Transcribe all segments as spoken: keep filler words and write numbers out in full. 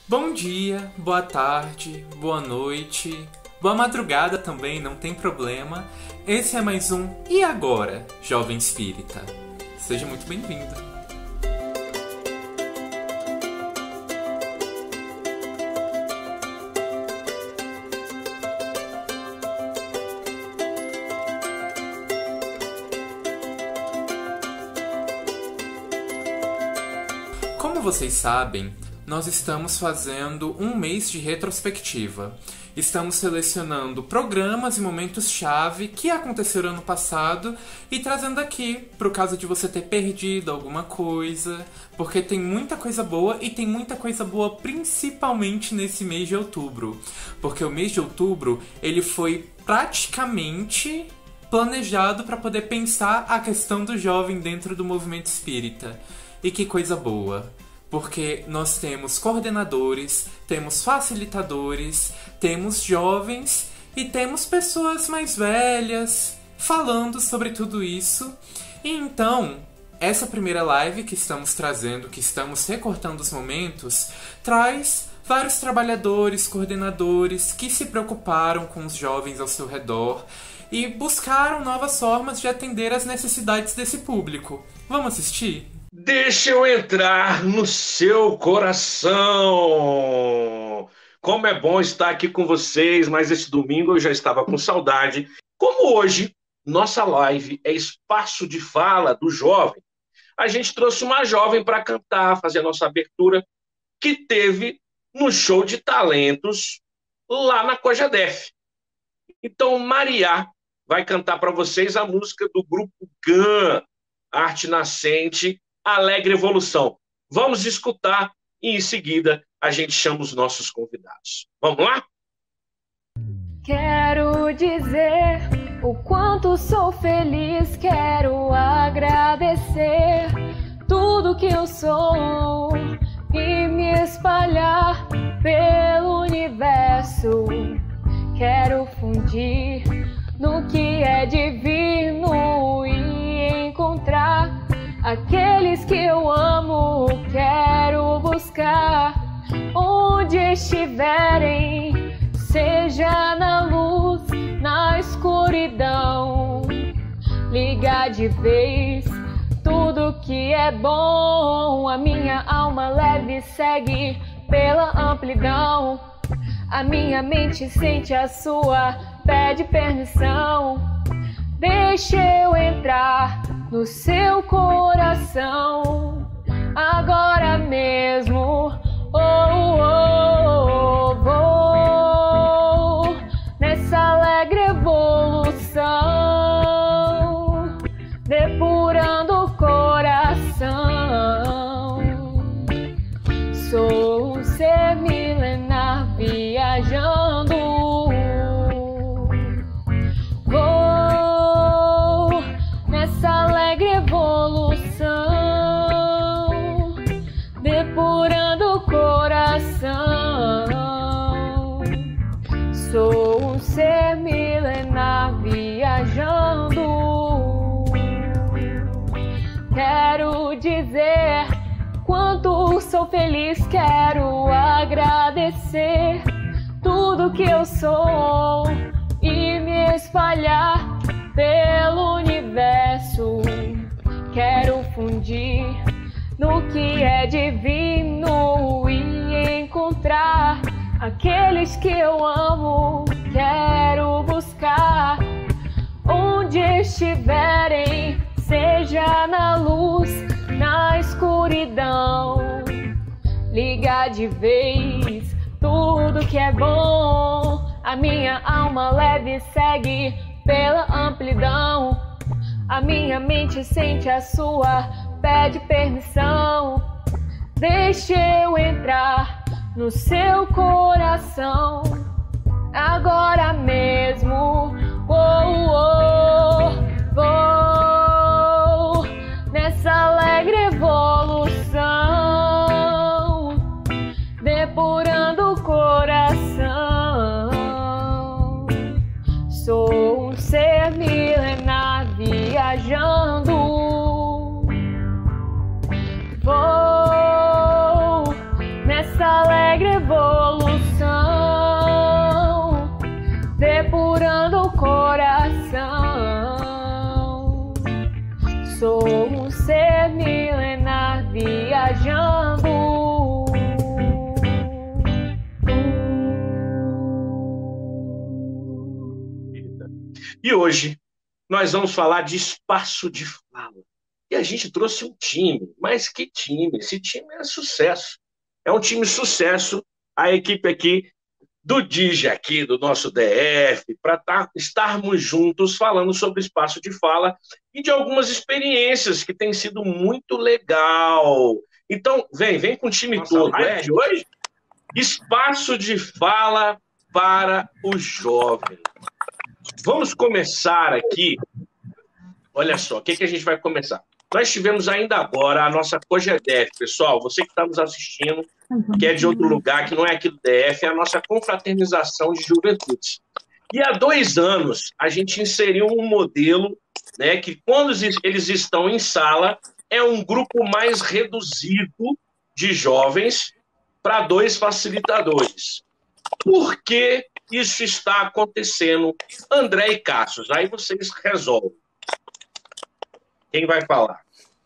Bom dia, boa tarde, boa noite, boa madrugada também, não tem problema. Esse é mais um E Agora, Jovem Espírita. Seja muito bem-vindo. Como vocês sabem, nós estamos fazendo um mês de retrospectiva. Estamos selecionando programas e momentos-chave que aconteceram no passado e trazendo aqui, para o caso de você ter perdido alguma coisa, porque tem muita coisa boa e tem muita coisa boa principalmente nesse mês de outubro. Porque o mês de outubro, ele foi praticamente planejado para poder pensar a questão do jovem dentro do movimento espírita. E que coisa boa! Porque nós temos coordenadores, temos facilitadores, temos jovens e temos pessoas mais velhas falando sobre tudo isso. E então, essa primeira live que estamos trazendo, que estamos recortando os momentos, traz vários trabalhadores, coordenadores que se preocuparam com os jovens ao seu redor e buscaram novas formas de atender às necessidades desse público. Vamos assistir? Deixa eu entrar no seu coração. Como é bom estar aqui com vocês, mas esse domingo eu já estava com saudade. Como hoje nossa live é espaço de fala do jovem, a gente trouxe uma jovem para cantar, fazer a nossa abertura, que teve no show de talentos lá na Cojadef. Então Maria vai cantar para vocês a música do grupo GAN, Arte Nascente, Alegre Evolução. Vamos escutar e em seguida a gente chama os nossos convidados. Vamos lá? Quero dizer o quanto sou feliz, quero agradecer tudo que eu sou e me espalhar pelo universo. Quero fundir no que é divino e encontrar aqueles que eu amo. Quero buscar onde estiverem, seja na luz, na escuridão, ligar de vez tudo que é bom. A minha alma leve segue pela amplidão, a minha mente sente a sua, pede permissão. Deixa eu entrar no seu coração agora mesmo. Oh, oh, oh, vou nessa alegre evolução, depurando o coração. Sou um ser milenar viajando. Vou nessa alegre evolução, depurando o coração. Sou um ser milenar viajando. Quero dizer quanto sou feliz, quero agradecer tudo que eu sou e me espalhar pelo universo. Quero fundir no que é divino e encontrar aqueles que eu amo. Quero buscar onde estiverem, seja na luz, na escuridão, ligar de vez tudo que é bom. A minha alma leve segue pela amplidão, a minha mente sente a sua, pede permissão. Deixa eu entrar no seu coração agora mesmo. Oh, oh, vou nessa alegre evolução, depurando o coração. Sou um ser milenar viajando. Vou nessa alegre evolução, depurando o coração. Sou um ser milenar viajando. E hoje nós vamos falar de espaço de fala. E a gente trouxe um time, mas que time? Esse time é sucesso. É um time sucesso. A equipe aqui do D J, aqui do nosso D F, para tá, estarmos juntos falando sobre espaço de fala e de algumas experiências que têm sido muito legal. Então, vem, vem com o time Nossa, todo. É de hoje? Espaço de fala para o jovem. Vamos começar aqui. Olha só, o que, que a gente vai começar? Nós tivemos ainda agora a nossa COGEDEF, pessoal. Você que está nos assistindo, que é de outro lugar, que não é aqui do D F, é a nossa confraternização de juventudes. E há dois anos, a gente inseriu um modelo, né, que quando eles estão em sala, é um grupo mais reduzido de jovens para dois facilitadores. Por que isso está acontecendo? André e Cassius, aí vocês resolvem. Quem vai falar?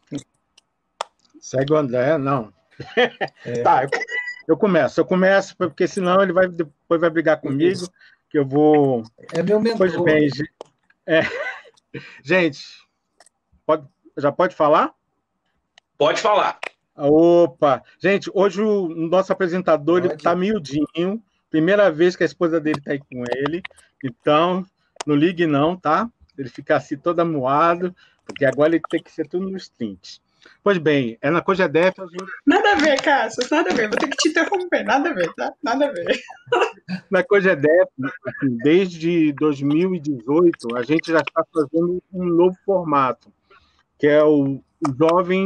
Segue o André, não. É. Tá, eu, eu começo. Eu começo, porque senão ele vai, depois vai brigar comigo, que eu vou... É meu mentor. Pois bem, é... gente, pode, já pode falar? Pode falar. Opa! Gente, hoje o nosso apresentador ele tá miudinho. Primeira vez que a esposa dele está aí com ele. Então, não ligue não, tá? Ele fica assim todo amuado, porque agora ele tem que ser tudo nos trinta. Pois bem, é na COGEDEF... Gente... Nada a ver, Cássio, nada a ver. Vou ter que te interromper, nada a ver, tá? Nada a ver. Na COGEDEF, assim, desde dois mil e dezoito, a gente já está fazendo um novo formato, que é o, os jovens,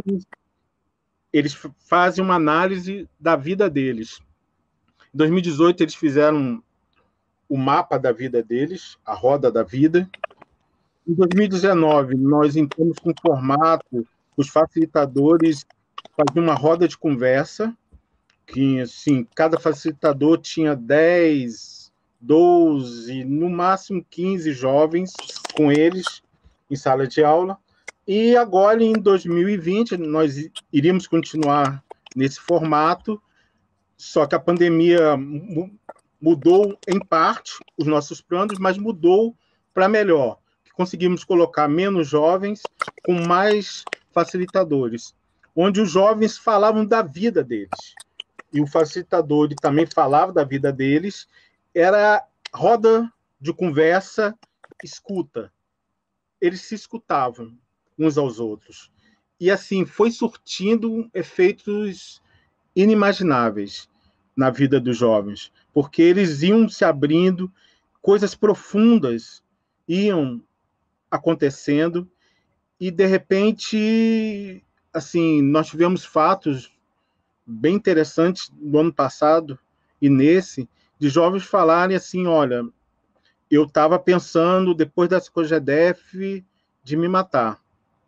eles fazem uma análise da vida deles. Em dois mil e dezoito, eles fizeram o mapa da vida deles, a roda da vida. Em dois mil e dezenove, nós entramos com o formato, os facilitadores faziam uma roda de conversa, que assim, cada facilitador tinha dez, doze, no máximo quinze jovens com eles em sala de aula. E agora, em dois mil e vinte, nós iríamos continuar nesse formato, só que a pandemia mudou, em parte, os nossos planos, mas mudou para melhor. Conseguimos colocar menos jovens com mais facilitadores, onde os jovens falavam da vida deles. E o facilitador ele também falava da vida deles. Era roda de conversa, escuta. Eles se escutavam uns aos outros. E, assim, foi surtindo efeitos inimagináveis na vida dos jovens, porque eles iam se abrindo, coisas profundas iam acontecendo, e, de repente, assim, nós tivemos fatos bem interessantes no ano passado e nesse, de jovens falarem assim, olha, eu estava pensando, depois dessa COGEDEF, de me matar.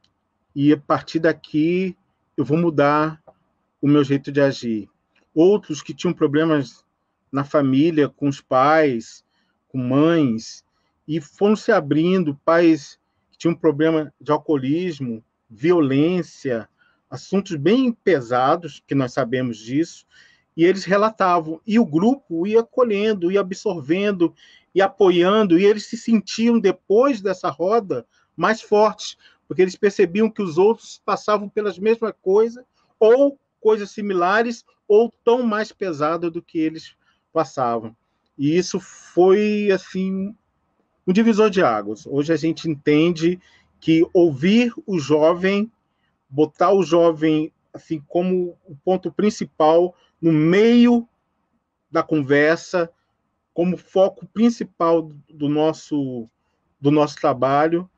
E, a partir daqui, eu vou mudar o meu jeito de agir. Outros que tinham problemas na família, com os pais, com mães, e foram se abrindo, pais que tinham problema de alcoolismo, violência, assuntos bem pesados, que nós sabemos disso, e eles relatavam, e o grupo ia colhendo, ia absorvendo, e apoiando, e eles se sentiam, depois dessa roda, mais fortes, porque eles percebiam que os outros passavam pelas mesmas coisas, ou coisas similares, ou tão mais pesadas do que eles passavam. E isso foi, assim, um divisor de águas. Hoje a gente entende que ouvir o jovem, botar o jovem assim como o ponto principal no meio da conversa, como foco principal do nosso, do nosso trabalho,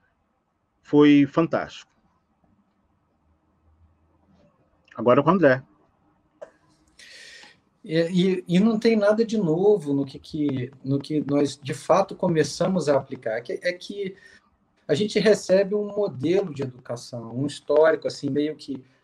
foi fantástico. Agora com o André. E, e, e não tem nada de novo no que, que, no que nós, de fato, começamos a aplicar. Que, é que a gente recebe um modelo de educação, um histórico, assim, meio que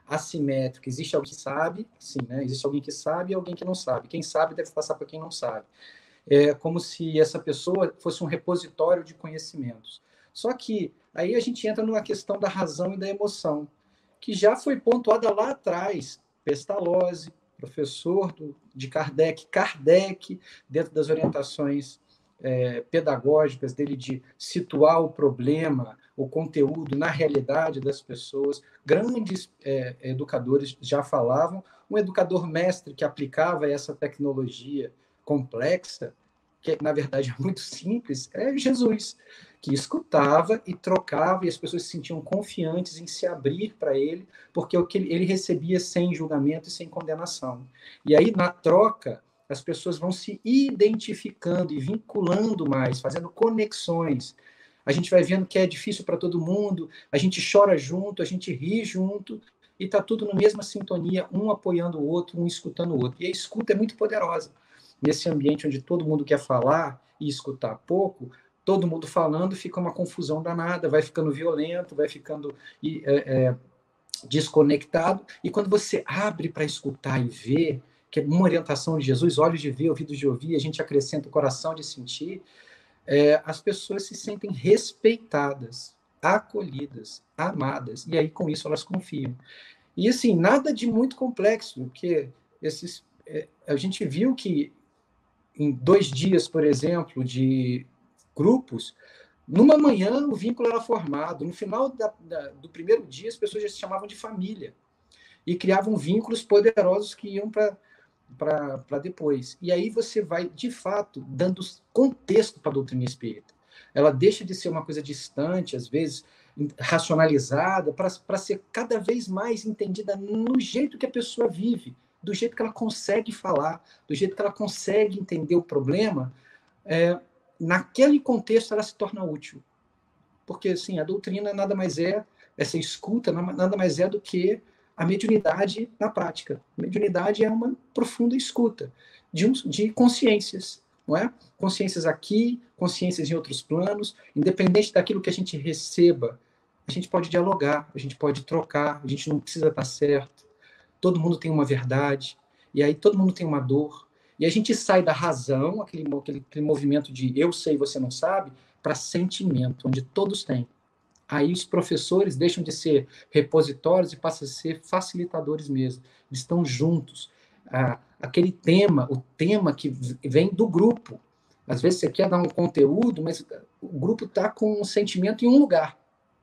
assimétrica. Existe alguém que sabe, sim, né? Existe alguém que sabe e alguém que não sabe. Quem sabe deve passar para quem não sabe. É como se essa pessoa fosse um repositório de conhecimentos. Só que aí a gente entra numa questão da razão e da emoção, que já foi pontuada lá atrás. Pestalozzi, professor do, de Kardec, Kardec, dentro das orientações é, pedagógicas dele de situar o problema, o conteúdo na realidade das pessoas. Grandes é, educadores já falavam. Um educador mestre que aplicava essa tecnologia complexa, que na verdade é muito simples, é Jesus, que escutava e trocava, e as pessoas se sentiam confiantes em se abrir para ele, porque o que ele recebia sem julgamento e sem condenação. E aí, na troca, as pessoas vão se identificando e vinculando mais, fazendo conexões. A gente vai vendo que é difícil para todo mundo, a gente chora junto, a gente ri junto, e está tudo na mesma sintonia, um apoiando o outro, um escutando o outro. E a escuta é muito poderosa. Nesse ambiente onde todo mundo quer falar e escutar pouco, todo mundo falando, fica uma confusão danada, vai ficando violento, vai ficando é, é, desconectado. E quando você abre para escutar e ver, que é uma orientação de Jesus, olhos de ver, ouvidos de ouvir, a gente acrescenta o coração de sentir, é, as pessoas se sentem respeitadas, acolhidas, amadas, e aí com isso elas confiam. E assim, nada de muito complexo, porque esses, é, a gente viu que em dois dias, por exemplo, de grupos, numa manhã o vínculo era formado, no final da, da, do primeiro dia as pessoas já se chamavam de família e criavam vínculos poderosos que iam para depois. E aí você vai, de fato, dando contexto para a doutrina espírita. Ela deixa de ser uma coisa distante, às vezes racionalizada, para ser cada vez mais entendida no jeito que a pessoa vive, do jeito que ela consegue falar, do jeito que ela consegue entender o problema, é, naquele contexto ela se torna útil. Porque, assim, a doutrina nada mais é, essa escuta nada mais é do que a mediunidade na prática. A mediunidade é uma profunda escuta de, um, de consciências, não é? Consciências aqui, consciências em outros planos, independente daquilo que a gente receba, a gente pode dialogar, a gente pode trocar, a gente não precisa estar certo. Todo mundo tem uma verdade, e aí todo mundo tem uma dor, e a gente sai da razão, aquele, aquele, aquele movimento de eu sei, você não sabe, para sentimento, onde todos têm. Aí os professores deixam de ser repositórios e passam a ser facilitadores mesmo. Eles estão juntos. Ah, aquele tema, o tema que vem do grupo. Às vezes você quer dar um conteúdo, mas o grupo está com um sentimento em um lugar.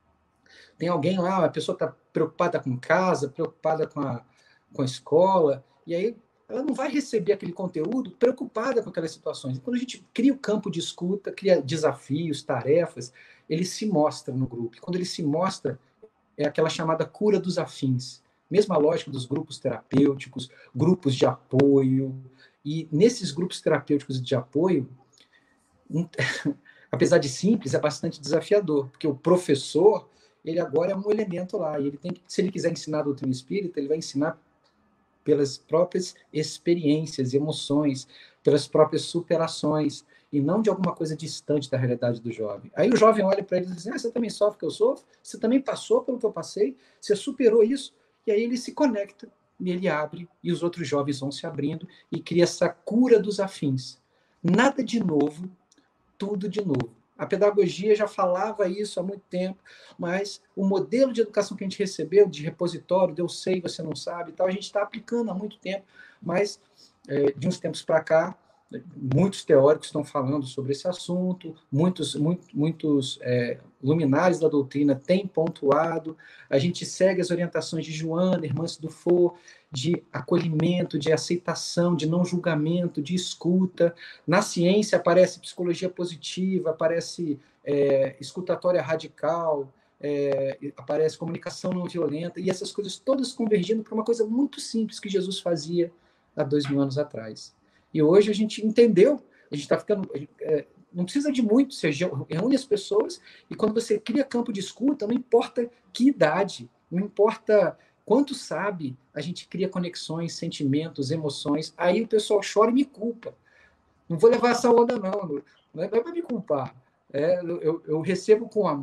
Tem alguém lá, a pessoa está preocupada com casa, preocupada com a com a escola, e aí ela não vai receber aquele conteúdo preocupada com aquelas situações. E quando a gente cria o campo de escuta, cria desafios, tarefas, ele se mostra no grupo. E quando ele se mostra, é aquela chamada cura dos afins. Mesma lógica dos grupos terapêuticos, grupos de apoio. E nesses grupos terapêuticos de apoio, um, apesar de simples, é bastante desafiador, porque o professor, ele agora é um elemento lá. E ele tem que, se ele quiser ensinar a doutrina espírita, ele vai ensinar pelas próprias experiências, emoções, pelas próprias superações, e não de alguma coisa distante da realidade do jovem. Aí o jovem olha para ele e diz, ah, você também sofre o que eu sofro? Você também passou pelo que eu passei? Você superou isso? E aí ele se conecta, e ele abre, e os outros jovens vão se abrindo, e cria essa cura dos afins. Nada de novo, tudo de novo. A pedagogia já falava isso há muito tempo, mas o modelo de educação que a gente recebeu, de repositório, de eu sei, você não sabe, e tal, a gente está aplicando há muito tempo, mas é, de uns tempos para cá, muitos teóricos estão falando sobre esse assunto, muitos, muito, muitos é, luminares da doutrina têm pontuado, a gente segue as orientações de Joana, Hermance Dufour, de acolhimento, de aceitação, de não julgamento, de escuta. Na ciência aparece psicologia positiva, aparece é, escutatória radical, é, aparece comunicação não violenta, e essas coisas todas convergindo para uma coisa muito simples que Jesus fazia há dois mil anos atrás. E hoje a gente entendeu, a gente está ficando... É, não precisa de muito, você reúne as pessoas, e quando você cria campo de escuta, não importa que idade, não importa quanto sabe, a gente cria conexões, sentimentos, emoções, aí o pessoal chora e me culpa. Não vou levar essa onda, não, não é para me culpar. É, eu, eu recebo com amor,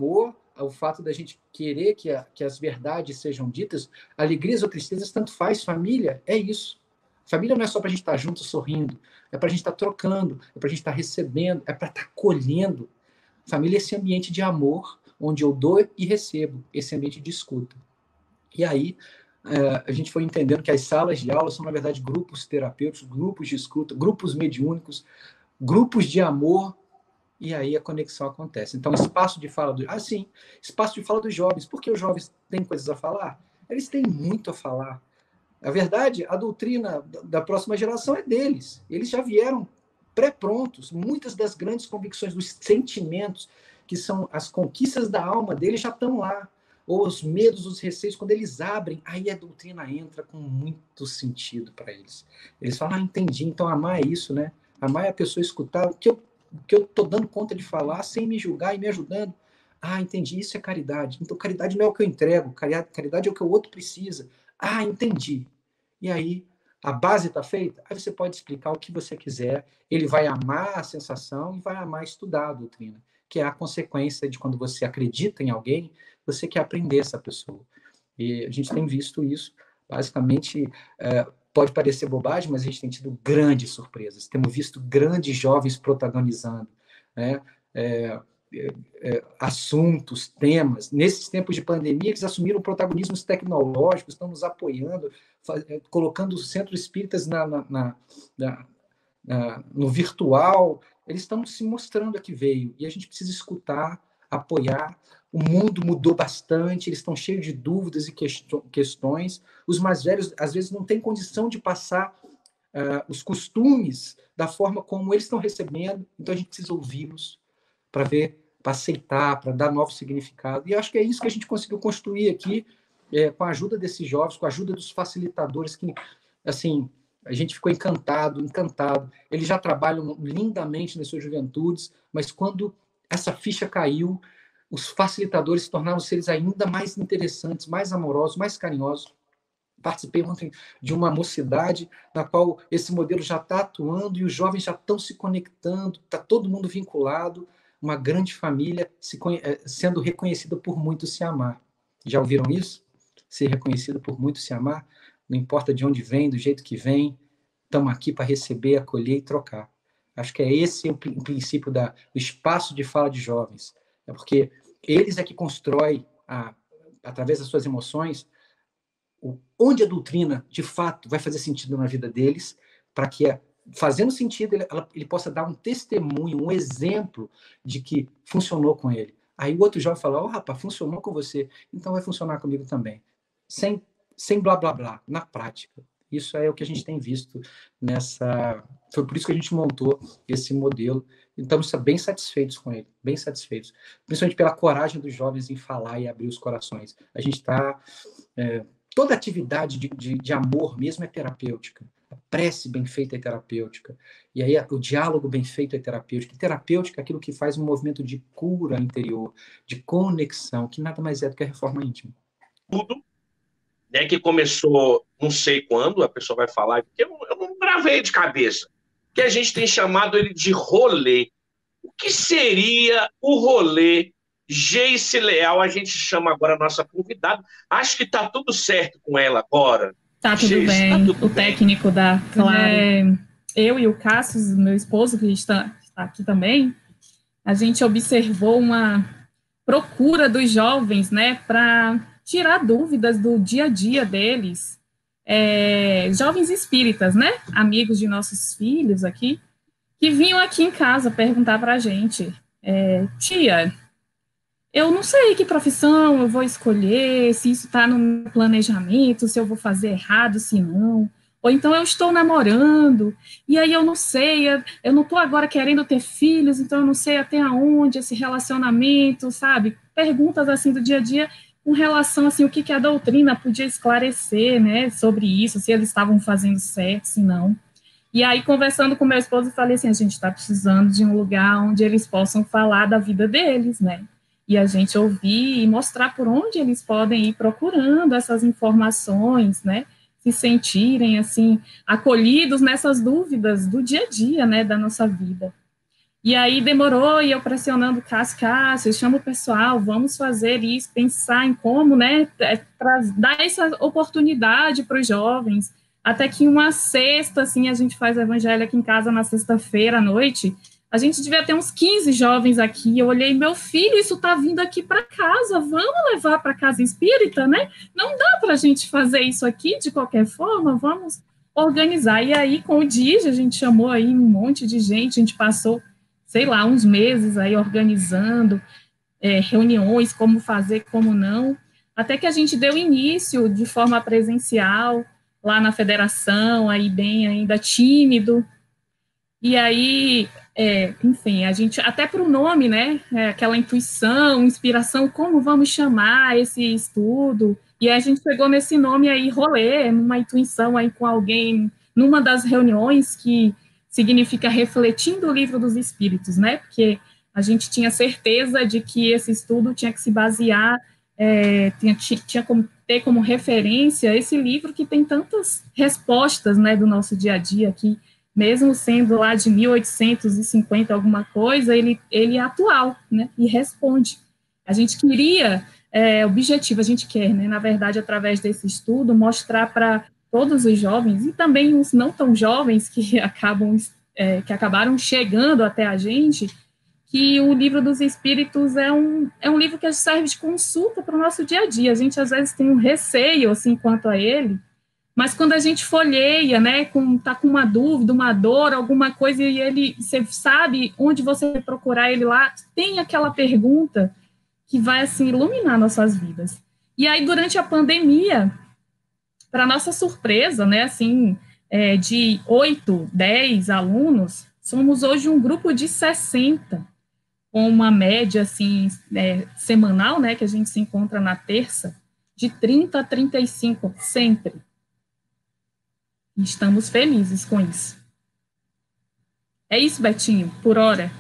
o fato da gente querer que, a, que as verdades sejam ditas, alegrias ou tristezas, tanto faz, família, é isso. Família não é só para a gente estar junto sorrindo, é para a gente estar trocando, é para a gente estar recebendo, é para estar colhendo. Família é esse ambiente de amor, onde eu dou e recebo, esse ambiente de escuta. E aí, a gente foi entendendo que as salas de aula são, na verdade, grupos terapêuticos, grupos de escuta, grupos mediúnicos, grupos de amor, e aí a conexão acontece. Então, espaço de fala do... Ah, sim, espaço de fala dos jovens. Por que os jovens têm coisas a falar? Eles têm muito a falar. A verdade, a doutrina da próxima geração é deles. Eles já vieram pré-prontos. Muitas das grandes convicções, dos sentimentos, que são as conquistas da alma deles, já estão lá. Ou os medos, os receios, quando eles abrem, aí a doutrina entra com muito sentido para eles. Eles falam, ah, entendi, então amar é isso, né? Amar é a pessoa escutar o que eu o que eu estou dando conta de falar, sem me julgar e me ajudando. Ah, entendi, isso é caridade. Então, caridade não é o que eu entrego, caridade é o que o outro precisa. Ah, entendi. E aí, a base está feita? Aí você pode explicar o que você quiser, ele vai amar a sensação e vai amar estudar a doutrina, que é a consequência de quando você acredita em alguém, você quer aprender essa pessoa. E a gente tem visto isso, basicamente... É, pode parecer bobagem, mas a gente tem tido grandes surpresas. Temos visto grandes jovens protagonizando, né? é, é, é, assuntos, temas. Nesses tempos de pandemia, eles assumiram protagonismos tecnológicos, estão nos apoiando, faz, é, colocando os centros espíritas na, na, na, na, na, no virtual. Eles estão se mostrando a que veio. E a gente precisa escutar, apoiar. O mundo mudou bastante, eles estão cheios de dúvidas e questões. Os mais velhos, às vezes, não têm condição de passar uh, os costumes da forma como eles estão recebendo, então a gente precisa ouvi-los para ver, para aceitar, para dar novo significado. E acho que é isso que a gente conseguiu construir aqui, é, com a ajuda desses jovens, com a ajuda dos facilitadores, que, assim, a gente ficou encantado, encantado. Eles já trabalham lindamente nas suas juventudes, mas quando essa ficha caiu, os facilitadores se tornaram seres ainda mais interessantes, mais amorosos, mais carinhosos. Participei ontem de uma mocidade na qual esse modelo já está atuando e os jovens já estão se conectando, está todo mundo vinculado, uma grande família se, sendo reconhecida por muito se amar. Já ouviram isso? Ser reconhecido por muito se amar? Não importa de onde vem, do jeito que vem, estamos aqui para receber, acolher e trocar. Acho que é esse o princípio da, do espaço de fala de jovens. É porque eles é que constroem, a, através das suas emoções, o, onde a doutrina, de fato, vai fazer sentido na vida deles, para que, fazendo sentido, ele, ela, ele possa dar um testemunho, um exemplo de que funcionou com ele. Aí o outro jovem fala, ó, oh, rapaz, funcionou com você, então vai funcionar comigo também. Sem, sem blá, blá, blá, na prática. Isso é o que a gente tem visto nessa... Foi por isso que a gente montou esse modelo. E estamos bem satisfeitos com ele, bem satisfeitos. Principalmente pela coragem dos jovens em falar e abrir os corações. A gente está... É, toda atividade de, de, de amor mesmo é terapêutica. A prece bem feita é terapêutica. E aí o diálogo bem feito é terapêutico. E terapêutica é aquilo que faz um movimento de cura interior, de conexão, que nada mais é do que a reforma íntima. Tudo, né, que começou, não sei quando, a pessoa vai falar, porque eu, eu não gravei de cabeça, que a gente tem chamado ele de rolê. O que seria o rolê? Geice Leal, a gente chama agora a nossa convidada. Acho que está tudo certo com ela agora. Tá tudo Geice, bem. Tá tudo o bem. Técnico da Claro. É, eu e o Cássio, meu esposo, que está, está aqui também, a gente observou uma procura dos jovens, né, para tirar dúvidas do dia a dia deles. É, jovens espíritas, né, amigos de nossos filhos aqui, que vinham aqui em casa perguntar para a gente, é, tia, eu não sei que profissão eu vou escolher, se isso está no meu planejamento, se eu vou fazer errado, se não. Ou então eu estou namorando, e aí eu não sei, eu não estou agora querendo ter filhos, então eu não sei até onde esse relacionamento, sabe? Perguntas assim do dia a dia com relação assim, o que, que a doutrina podia esclarecer, né, sobre isso, se eles estavam fazendo certo, se não. E aí, conversando com meu esposo, eu falei assim, a gente está precisando de um lugar onde eles possam falar da vida deles, né? E a gente ouvir e mostrar por onde eles podem ir procurando essas informações, né? Se sentirem, assim, acolhidos nessas dúvidas do dia a dia, né, da nossa vida. E aí demorou, e eu pressionando o Cássio, Cássio, chama o pessoal, vamos fazer isso, pensar em como, né, pra dar essa oportunidade para os jovens, até que uma sexta, assim, a gente faz evangelho aqui em casa na sexta-feira à noite, a gente devia ter uns quinze jovens aqui, eu olhei, meu filho, isso está vindo aqui para casa, vamos levar para casa espírita, né, não dá para a gente fazer isso aqui de qualquer forma, vamos organizar, e aí com o D I G a gente chamou aí um monte de gente, a gente passou sei lá, uns meses aí organizando é, reuniões, como fazer, como não, até que a gente deu início de forma presencial, lá na federação, aí bem ainda tímido, e aí, é, enfim, a gente, até para o nome, né, é, aquela intuição, inspiração, como vamos chamar esse estudo, e aí a gente pegou nesse nome aí, rolê, numa intuição aí com alguém, numa das reuniões que significa refletindo o livro dos espíritos, né, porque a gente tinha certeza de que esse estudo tinha que se basear, é, tinha, tinha como ter como referência esse livro que tem tantas respostas, né, do nosso dia a dia, que mesmo sendo lá de mil oitocentos e cinquenta alguma coisa, ele, ele é atual, né, e responde. A gente queria, é, objetivo, a gente quer, né, na verdade, através desse estudo, mostrar para todos os jovens, e também os não tão jovens que, acabam, é, que acabaram chegando até a gente, que o livro dos Espíritos é um, é um livro que serve de consulta para o nosso dia a dia. A gente, às vezes, tem um receio, assim, quanto a ele, mas quando a gente folheia, né, com, tá com uma dúvida, uma dor, alguma coisa, e ele, você sabe onde você vai procurar ele lá, tem aquela pergunta que vai, assim, iluminar nossas vidas. E aí, durante a pandemia, para nossa surpresa, né, assim, é, de oito, dez alunos, somos hoje um grupo de sessenta, com uma média, assim, é, semanal, né, que a gente se encontra na terça, de trinta a trinta e cinco, sempre. Estamos felizes com isso. É isso, Betinho, por hora.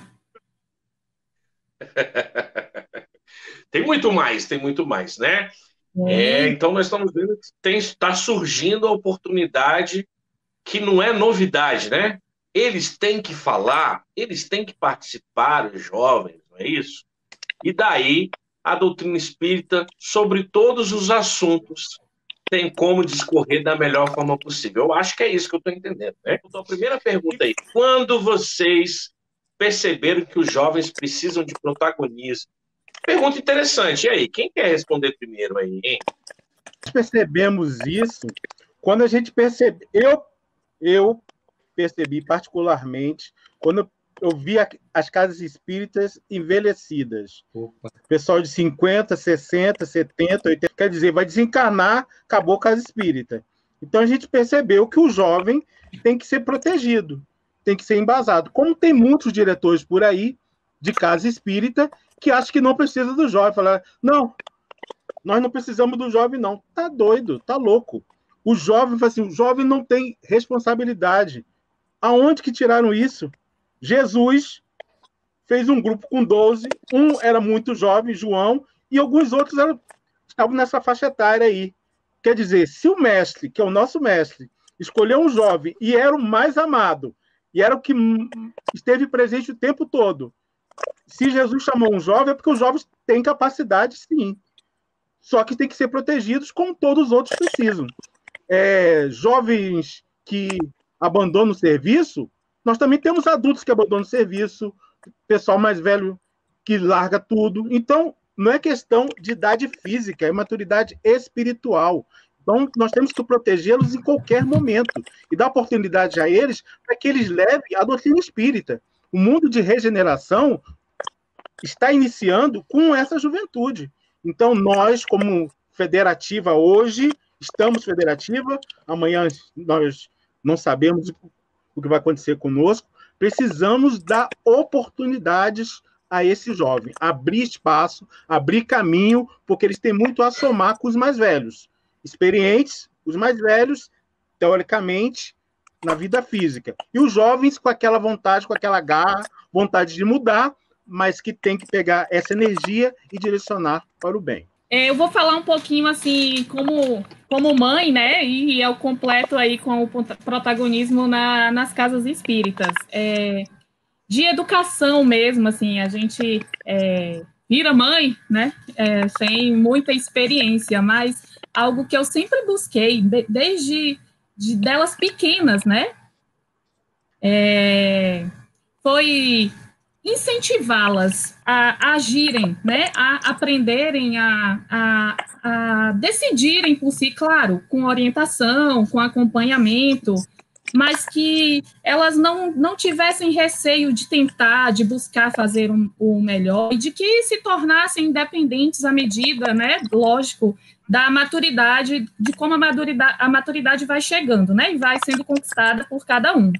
Tem muito mais, tem muito mais, né? É, então, nós estamos vendo que está surgindo a oportunidade que não é novidade, né? Eles têm que falar, eles têm que participar, os jovens, não é isso? E daí, a doutrina espírita, sobre todos os assuntos, tem como discorrer da melhor forma possível. Eu acho que é isso que eu estou entendendo, né? Então, a primeira pergunta aí, quando vocês perceberam que os jovens precisam de protagonismo? Pergunta interessante. E aí, quem quer responder primeiro aí, hein? Nós percebemos isso quando a gente percebe... Eu, eu percebi particularmente quando eu vi as casas espíritas envelhecidas. Opa. Pessoal de cinquenta, sessenta, setenta, oitenta, quer dizer, vai desencarnar, acabou a casa espírita. Então a gente percebeu que o jovem tem que ser protegido, tem que ser embasado. Como tem muitos diretores por aí de casa espírita que acham que não precisa do jovem. Falaram, não, nós não precisamos do jovem, não. Tá doido, tá louco. O jovem, assim, o jovem não tem responsabilidade. Aonde que tiraram isso? Jesus fez um grupo com doze, um era muito jovem, João, e alguns outros eram, estavam nessa faixa etária aí. Quer dizer, se o mestre, que é o nosso mestre, escolheu um jovem e era o mais amado, e era o que esteve presente o tempo todo, se Jesus chamou um jovem, é porque os jovens têm capacidade, sim. Só que tem que ser protegidos como todos os outros precisam. É, jovens que abandonam o serviço, nós também temos adultos que abandonam o serviço, pessoal mais velho que larga tudo. Então, não é questão de idade física, é maturidade espiritual. Então, nós temos que protegê-los em qualquer momento e dar oportunidade a eles para que eles levem a doutrina espírita. O mundo de regeneração está iniciando com essa juventude. Então, nós, como federativa hoje, estamos federativa, amanhã nós não sabemos o que vai acontecer conosco, precisamos dar oportunidades a esse jovem, abrir espaço, abrir caminho, porque eles têm muito a somar com os mais velhos. Experientes, os mais velhos, teoricamente, na vida física. E os jovens com aquela vontade, com aquela garra, vontade de mudar, mas que tem que pegar essa energia e direcionar para o bem. Eu vou falar um pouquinho, assim, como, como mãe, né, e eu completo aí com o protagonismo na, nas casas espíritas. É, de educação mesmo, assim, a gente é, vira mãe, né, é, sem muita experiência, mas algo que eu sempre busquei, de, desde de, delas pequenas, né, é, foi incentivá-las a, a agirem, né, a aprenderem, a, a, a decidirem por si, claro, com orientação, com acompanhamento, mas que elas não, não tivessem receio de tentar, de buscar fazer um, o melhor, e de que se tornassem independentes à medida, né, lógico, da maturidade, de como a maturidade, a maturidade vai chegando, né, e vai sendo conquistada por cada um.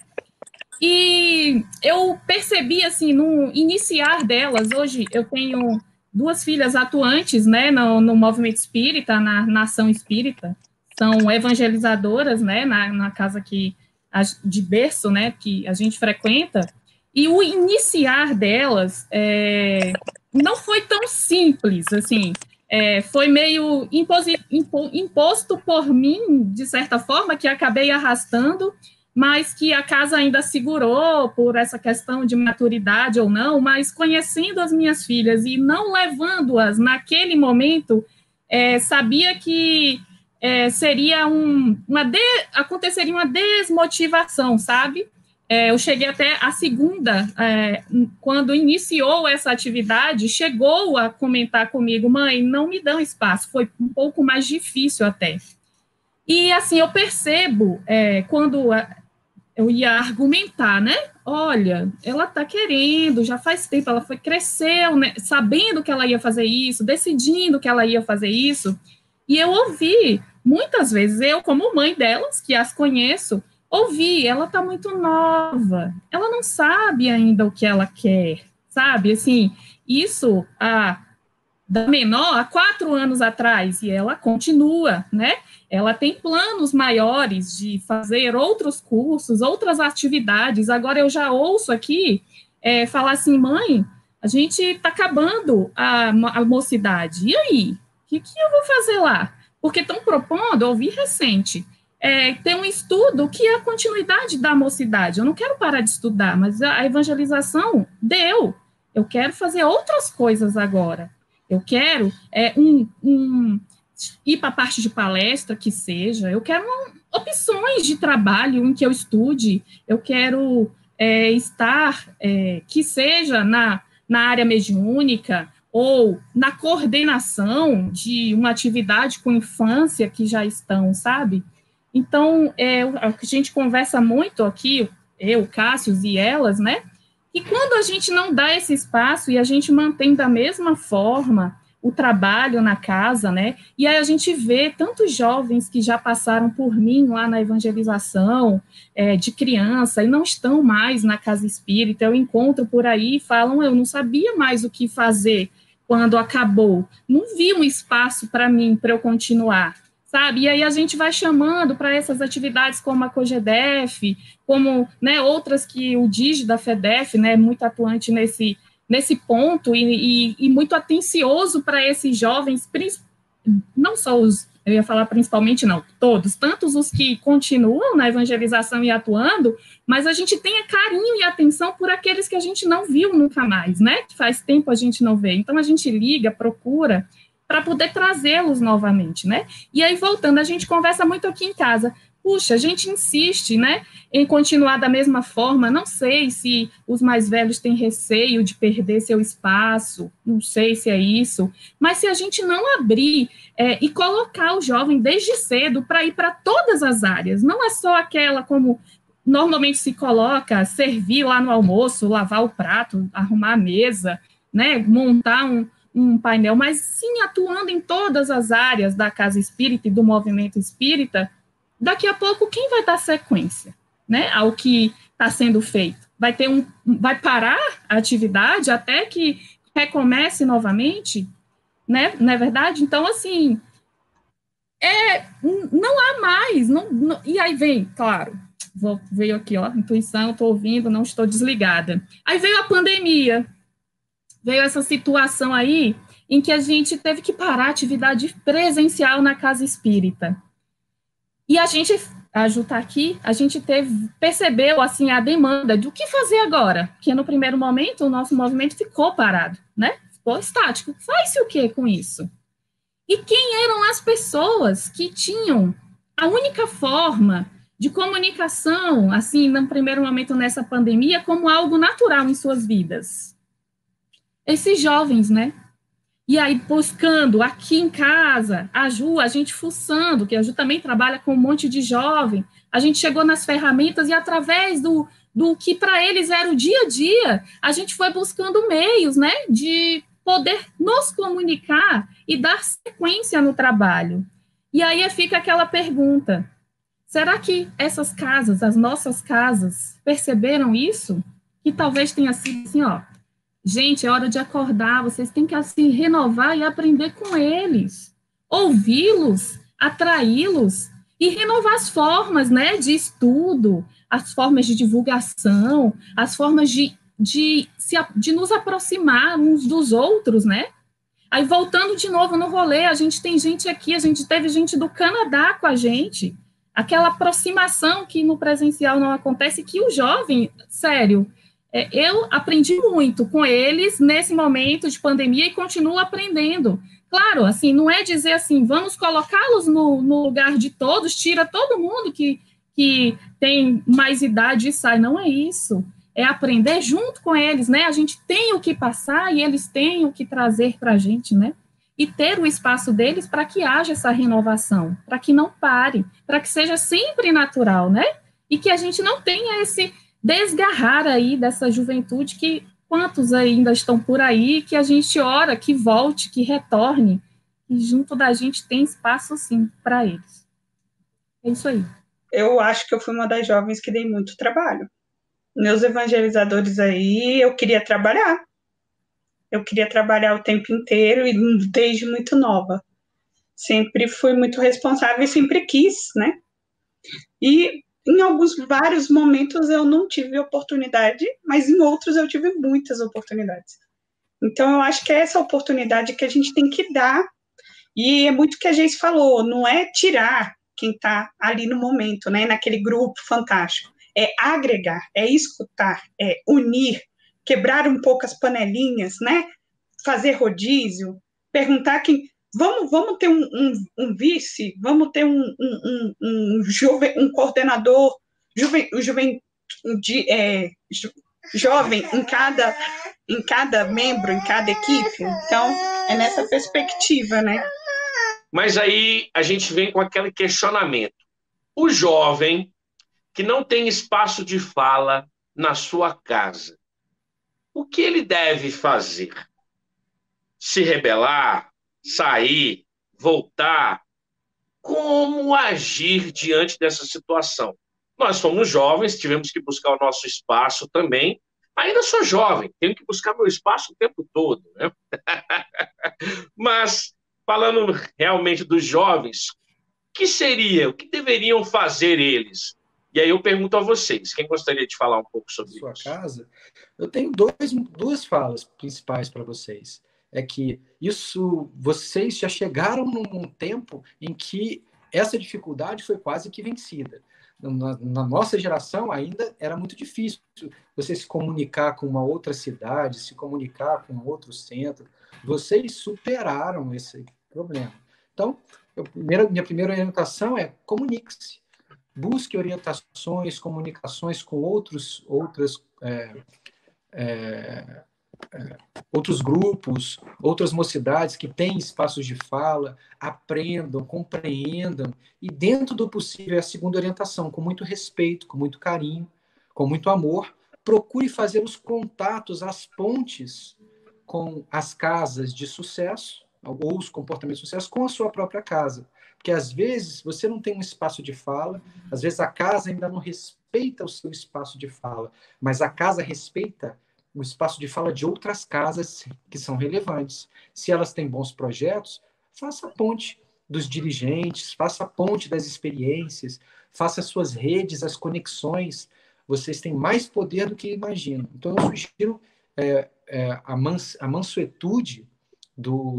E eu percebi, assim, no iniciar delas, hoje eu tenho duas filhas atuantes, né, no, no movimento espírita, na, na ação espírita, são evangelizadoras, né, na, na casa que, de berço, né, que a gente frequenta, e o iniciar delas é, não foi tão simples, assim, é, foi meio imposi, impo, imposto por mim, de certa forma, que acabei arrastando, mas que a casa ainda segurou por essa questão de maturidade ou não, mas conhecendo as minhas filhas e não levando-as naquele momento, é, sabia que é, seria um, uma de, aconteceria uma desmotivação, sabe? É, eu cheguei até a segunda, é, quando iniciou essa atividade, chegou a comentar comigo, mãe, não me dão espaço, foi um pouco mais difícil até. E, assim, eu percebo, é, quando eu ia argumentar, né? Olha, ela está querendo, já faz tempo, ela foi, cresceu, né? Sabendo que ela ia fazer isso, decidindo que ela ia fazer isso, e eu ouvi, muitas vezes, eu como mãe delas, que as conheço, ouvi, ela está muito nova, ela não sabe ainda o que ela quer, sabe? Assim, isso, a da menor há quatro anos atrás, e ela continua, né? Ela tem planos maiores de fazer outros cursos, outras atividades. Agora eu já ouço aqui é, falar assim, mãe, a gente está acabando a, a mocidade. E aí? O que, que eu vou fazer lá? Porque estão propondo, eu ouvi recente, é, tem um estudo que é a continuidade da mocidade. Eu não quero parar de estudar, mas a evangelização deu. Eu quero fazer outras coisas agora. Eu quero é, um, um, ir para a parte de palestra, que seja, eu quero um, opções de trabalho em que eu estude, eu quero é, estar, é, que seja na, na área mediúnica, ou na coordenação de uma atividade com infância que já estão, sabe? Então, é, a gente conversa muito aqui, eu, Cássio e elas, né? E quando a gente não dá esse espaço e a gente mantém da mesma forma o trabalho na casa, né, e aí a gente vê tantos jovens que já passaram por mim lá na evangelização é, de criança e não estão mais na casa espírita, eu encontro por aí e falam, eu não sabia mais o que fazer quando acabou, não vi um espaço para mim, para eu continuar, sabe? E aí a gente vai chamando para essas atividades como a COGEDEF, como, né, outras que o D I G da FEDEF, né, muito atuante nesse, nesse ponto e, e, e muito atencioso para esses jovens, não só os, eu ia falar principalmente não, todos, tantos os que continuam na evangelização e atuando, mas a gente tenha carinho e atenção por aqueles que a gente não viu nunca mais, né, que faz tempo a gente não vê, então a gente liga, procura, para poder trazê-los novamente, né? E aí, voltando, a gente conversa muito aqui em casa, puxa, a gente insiste, né, em continuar da mesma forma, não sei se os mais velhos têm receio de perder seu espaço, não sei se é isso, mas se a gente não abrir é, e colocar o jovem desde cedo para ir para todas as áreas, não é só aquela como normalmente se coloca, servir lá no almoço, lavar o prato, arrumar a mesa, né, montar um um painel, mas sim atuando em todas as áreas da casa espírita e do movimento espírita, daqui a pouco quem vai dar sequência, né, ao que está sendo feito? Vai ter um, vai parar a atividade até que recomece novamente, né, não é verdade? Então, assim, é, não há mais, não, não, e aí vem, claro, vou, veio aqui, ó, intuição, estou ouvindo, não estou desligada. Aí veio a pandemia, veio essa situação aí em que a gente teve que parar a atividade presencial na casa espírita. E a gente a Ju está aqui, a gente teve, percebeu assim, a demanda de o que fazer agora, porque no primeiro momento o nosso movimento ficou parado, né? Ficou estático. Faz-se o que com isso? E quem eram as pessoas que tinham a única forma de comunicação, assim, no primeiro momento nessa pandemia, como algo natural em suas vidas? Esses jovens, né? E aí, buscando aqui em casa, a Ju, a gente fuçando, que a Ju também trabalha com um monte de jovem, a gente chegou nas ferramentas e através do, do que para eles era o dia a dia, a gente foi buscando meios, né, de poder nos comunicar e dar sequência no trabalho. E aí fica aquela pergunta, será que essas casas, as nossas casas, perceberam isso? Que talvez tenha sido assim, ó, gente, é hora de acordar, vocês têm que se renovar e aprender com eles, ouvi-los, atraí-los e renovar as formas, né, de estudo, as formas de divulgação, as formas de, de, se, de nos aproximar uns dos outros, né? Aí, voltando de novo no rolê, a gente tem gente aqui, a gente teve gente do Canadá com a gente, aquela aproximação que no presencial não acontece, que o jovem, sério, é, eu aprendi muito com eles nesse momento de pandemia e continuo aprendendo. Claro, assim, não é dizer assim, vamos colocá-los no, no lugar de todos, tira todo mundo que, que tem mais idade e sai, não é isso. É aprender junto com eles, né? A gente tem o que passar e eles têm o que trazer para a gente, né? E ter o espaço deles para que haja essa renovação, para que não pare, para que seja sempre natural, né? E que a gente não tenha esse desgarrar aí dessa juventude que quantos ainda estão por aí, que a gente ora, que volte, que retorne, e junto da gente tem espaço, sim, para eles. É isso aí. Eu acho que eu fui uma das jovens que dei muito trabalho. Meus evangelizadores aí, eu queria trabalhar. Eu queria trabalhar o tempo inteiro e desde muito nova. Sempre fui muito responsável e sempre quis, né? E em alguns, vários momentos eu não tive oportunidade, mas em outros eu tive muitas oportunidades. Então eu acho que é essa oportunidade que a gente tem que dar. E é muito o que a Geis falou, não é tirar quem está ali no momento, né? Naquele grupo fantástico. É agregar, é escutar, é unir, quebrar um pouco as panelinhas, né? Fazer rodízio, perguntar quem... Vamos, vamos ter um, um, um vice, vamos ter um, um, um, um, juve, um coordenador juven, juven, de, é, jo, jovem em cada, em cada membro, em cada equipe. Então, é nessa perspectiva, né? Mas aí a gente vem com aquele questionamento. O jovem que não tem espaço de fala na sua casa, o que ele deve fazer? Se rebelar? Sair? Voltar? Como agir diante dessa situação? Nós fomos jovens, tivemos que buscar o nosso espaço também. Ainda sou jovem, tenho que buscar meu espaço o tempo todo, né? Mas, falando realmente dos jovens, o que seria, o que deveriam fazer eles? E aí eu pergunto a vocês, quem gostaria de falar um pouco sobre sua isso? Casa, eu tenho dois, duas falas principais para vocês. É que isso, vocês já chegaram num tempo em que essa dificuldade foi quase que vencida. Na, na nossa geração ainda era muito difícil você se comunicar com uma outra cidade, se comunicar com outro centro. Vocês superaram esse problema. Então, eu, primeira, minha primeira orientação é comunique-se. Busque orientações, comunicações com outros, outras, é, é, é, outros grupos, outras mocidades que têm espaços de fala, aprendam, compreendam, e dentro do possível, a segunda orientação, com muito respeito, com muito carinho, com muito amor, procure fazer os contatos, as pontes com as casas de sucesso, ou os comportamentos de sucesso, com a sua própria casa. Porque, às vezes, você não tem um espaço de fala, às vezes a casa ainda não respeita o seu espaço de fala, mas a casa respeita o espaço de fala de outras casas que são relevantes. Se elas têm bons projetos, faça a ponte dos dirigentes, faça a ponte das experiências, faça as suas redes, as conexões. Vocês têm mais poder do que imaginam. Então, eu sugiro é, é, a, mans, a mansuetude do...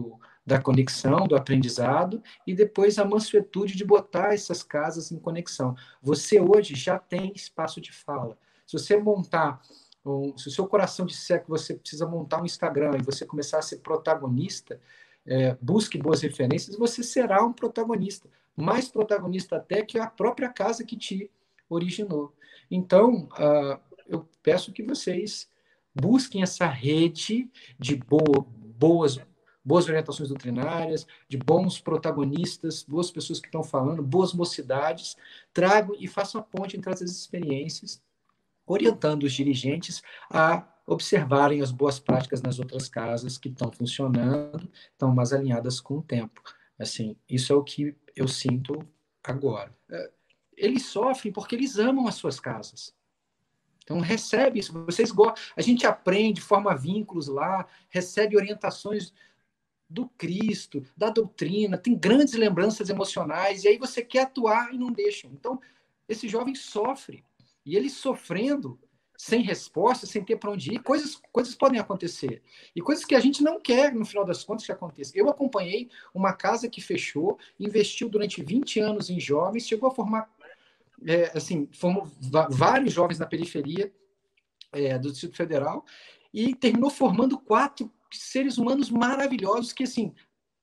da conexão, do aprendizado, e depois a mansuetude de botar essas casas em conexão. Você hoje já tem espaço de fala. Se você montar, um, se o seu coração disser que você precisa montar um Instagram e você começar a ser protagonista, é, busque boas referências, você será um protagonista, mais protagonista até que a própria casa que te originou. Então, uh, eu peço que vocês busquem essa rede de boa, boas boas orientações doutrinárias, de bons protagonistas, boas pessoas que estão falando, boas mocidades, tragam e façam a ponte entre essas experiências, orientando os dirigentes a observarem as boas práticas nas outras casas que estão funcionando, estão mais alinhadas com o tempo. Assim, isso é o que eu sinto agora. Eles sofrem porque eles amam as suas casas. Então, recebe isso. Vocês gostam. A gente aprende, forma vínculos lá, recebe orientações do Cristo, da doutrina, tem grandes lembranças emocionais, e aí você quer atuar e não deixam. Então, esse jovem sofre. E ele sofrendo, sem resposta, sem ter para onde ir, coisas, coisas podem acontecer. E coisas que a gente não quer, no final das contas, que aconteça. Eu acompanhei uma casa que fechou, investiu durante vinte anos em jovens, chegou a formar, é, assim, formou vários jovens na periferia é, do Distrito Federal, e terminou formando quatro seres humanos maravilhosos que, assim,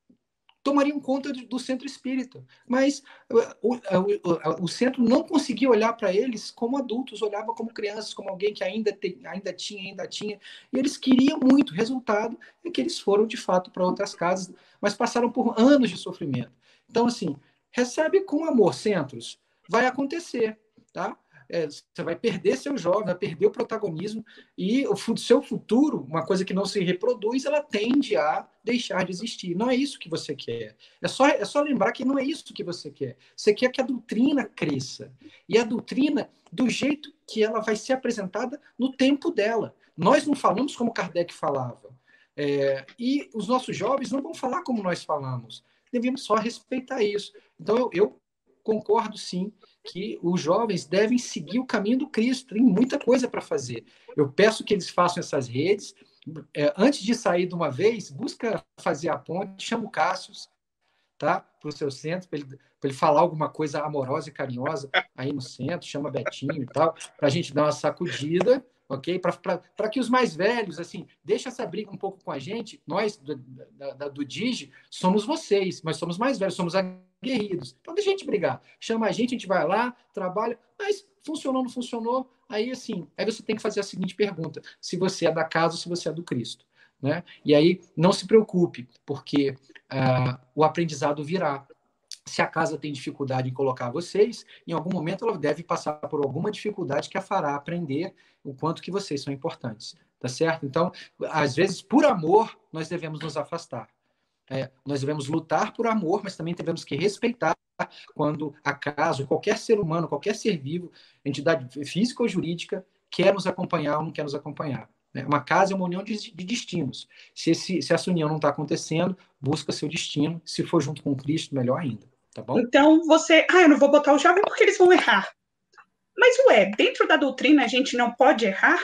tomariam conta do centro espírita. Mas o, o, o centro não conseguia olhar para eles como adultos, olhava como crianças, como alguém que ainda, te, ainda tinha, ainda tinha. E eles queriam muito. O resultado é que eles foram, de fato, para outras casas, mas passaram por anos de sofrimento. Então, assim, recebe com amor centros, vai acontecer, tá? É, você vai perder seu jovem, vai perder o protagonismo, e o seu futuro, uma coisa que não se reproduz, ela tende a deixar de existir. Não é isso que você quer. É só, é só lembrar que não é isso que você quer. Você quer que a doutrina cresça. E a doutrina, do jeito que ela vai ser apresentada no tempo dela. Nós não falamos como Kardec falava. É, e os nossos jovens não vão falar como nós falamos. Devemos só respeitar isso. Então, eu, eu concordo, sim, que os jovens devem seguir o caminho do Cristo. Tem muita coisa para fazer. Eu peço que eles façam essas redes. É, antes de sair de uma vez, busca fazer a ponte, chama o Cássius, tá? Para o seu centro, para ele, ele falar alguma coisa amorosa e carinhosa aí no centro, chama Betinho e tal, para a gente dar uma sacudida, ok? Para que os mais velhos, assim, deixa essa briga um pouco com a gente. Nós, do, da, da, do Digi, somos vocês, mas somos mais velhos, somos aguerridos. Então, deixa a gente brigar. Chama a gente, a gente vai lá, trabalha, mas funcionou, não funcionou, aí, assim, aí você tem que fazer a seguinte pergunta: se você é da casa ou se você é do Cristo, né? E aí, não se preocupe, porque uh, o aprendizado virá. Se a casa tem dificuldade em colocar vocês, em algum momento ela deve passar por alguma dificuldade que a fará aprender o quanto que vocês são importantes, tá certo? Então, às vezes, por amor, nós devemos nos afastar. É, nós devemos lutar por amor, mas também devemos que respeitar quando a casa, qualquer ser humano, qualquer ser vivo, entidade física ou jurídica, quer nos acompanhar ou não quer nos acompanhar. Né? Uma casa é uma união de, de destinos. Se, esse, se essa união não está acontecendo, busca seu destino. Se for junto com Cristo, melhor ainda. Tá bom? Então, você... Ah, eu não vou botar o jovem porque eles vão errar. Mas, ué, dentro da doutrina a gente não pode errar?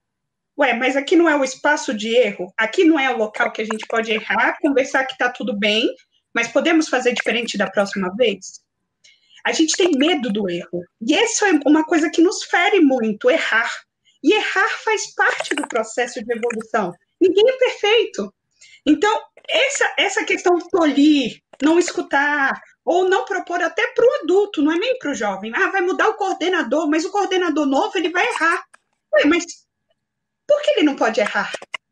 Ué, mas aqui não é o espaço de erro? Aqui não é o local que a gente pode errar, conversar que tá tudo bem, mas podemos fazer diferente da próxima vez? A gente tem medo do erro. E isso é uma coisa que nos fere muito, errar. E errar faz parte do processo de evolução. Ninguém é perfeito. Então, essa, essa questão de tolir, não escutar, ou não propor até para o adulto, não é nem para o jovem. Ah, vai mudar o coordenador, mas o coordenador novo, ele vai errar. Ué, mas por que ele não pode errar?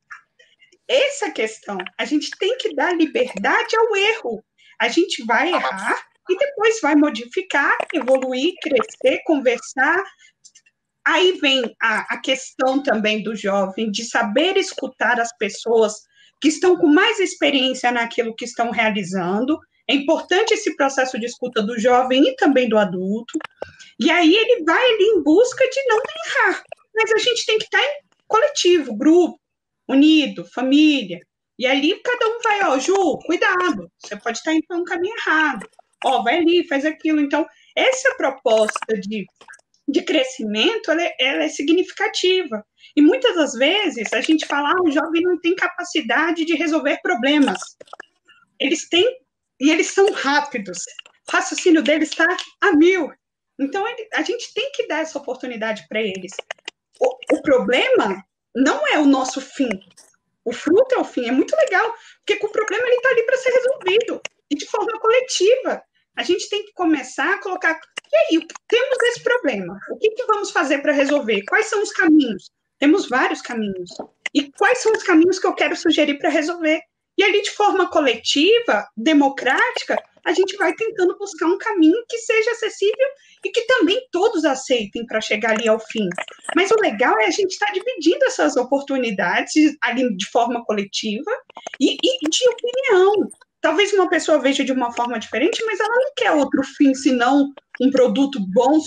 Essa questão, a gente tem que dar liberdade ao erro. A gente vai errar e depois vai modificar, evoluir, crescer, conversar. Aí vem a, a questão também do jovem, de saber escutar as pessoas que estão com mais experiência naquilo que estão realizando. É importante esse processo de escuta do jovem e também do adulto. E aí ele vai ali em busca de não errar. Mas a gente tem que estar em coletivo, grupo, unido, família. E ali cada um vai, ó, Ju, cuidado, você pode estar indo para um caminho errado. Ó, vai ali, faz aquilo. Então, essa proposta de, de crescimento, ela é, ela é significativa. E muitas das vezes a gente fala, ah, o jovem não tem capacidade de resolver problemas. eles têm, e eles são rápidos, o raciocínio deles está a mil. Então, ele, a gente tem que dar essa oportunidade para eles. O, o problema não é o nosso fim. O fruto é o fim. É muito legal, porque o problema está ali para ser resolvido, e de forma coletiva. A gente tem que começar a colocar... E aí, temos esse problema. O que, que vamos fazer para resolver? Quais são os caminhos? Temos vários caminhos. E quais são os caminhos que eu quero sugerir para resolver? E ali, de forma coletiva, democrática, a gente vai tentando buscar um caminho que seja acessível e que também todos aceitem para chegar ali ao fim. Mas o legal é a gente estar dividindo essas oportunidades ali de forma coletiva e, e de opinião. Talvez uma pessoa veja de uma forma diferente, mas ela não quer outro fim, senão um produto bom,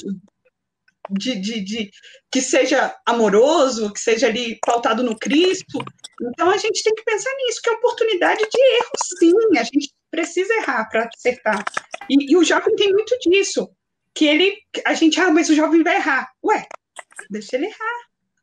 de, de, de, que seja amoroso, que seja ali pautado no Cristo. Então, a gente tem que pensar nisso, que é oportunidade de erro, sim. A gente precisa errar para acertar. E, e o jovem tem muito disso, que ele, a gente, ah, mas o jovem vai errar. Ué, deixa ele errar.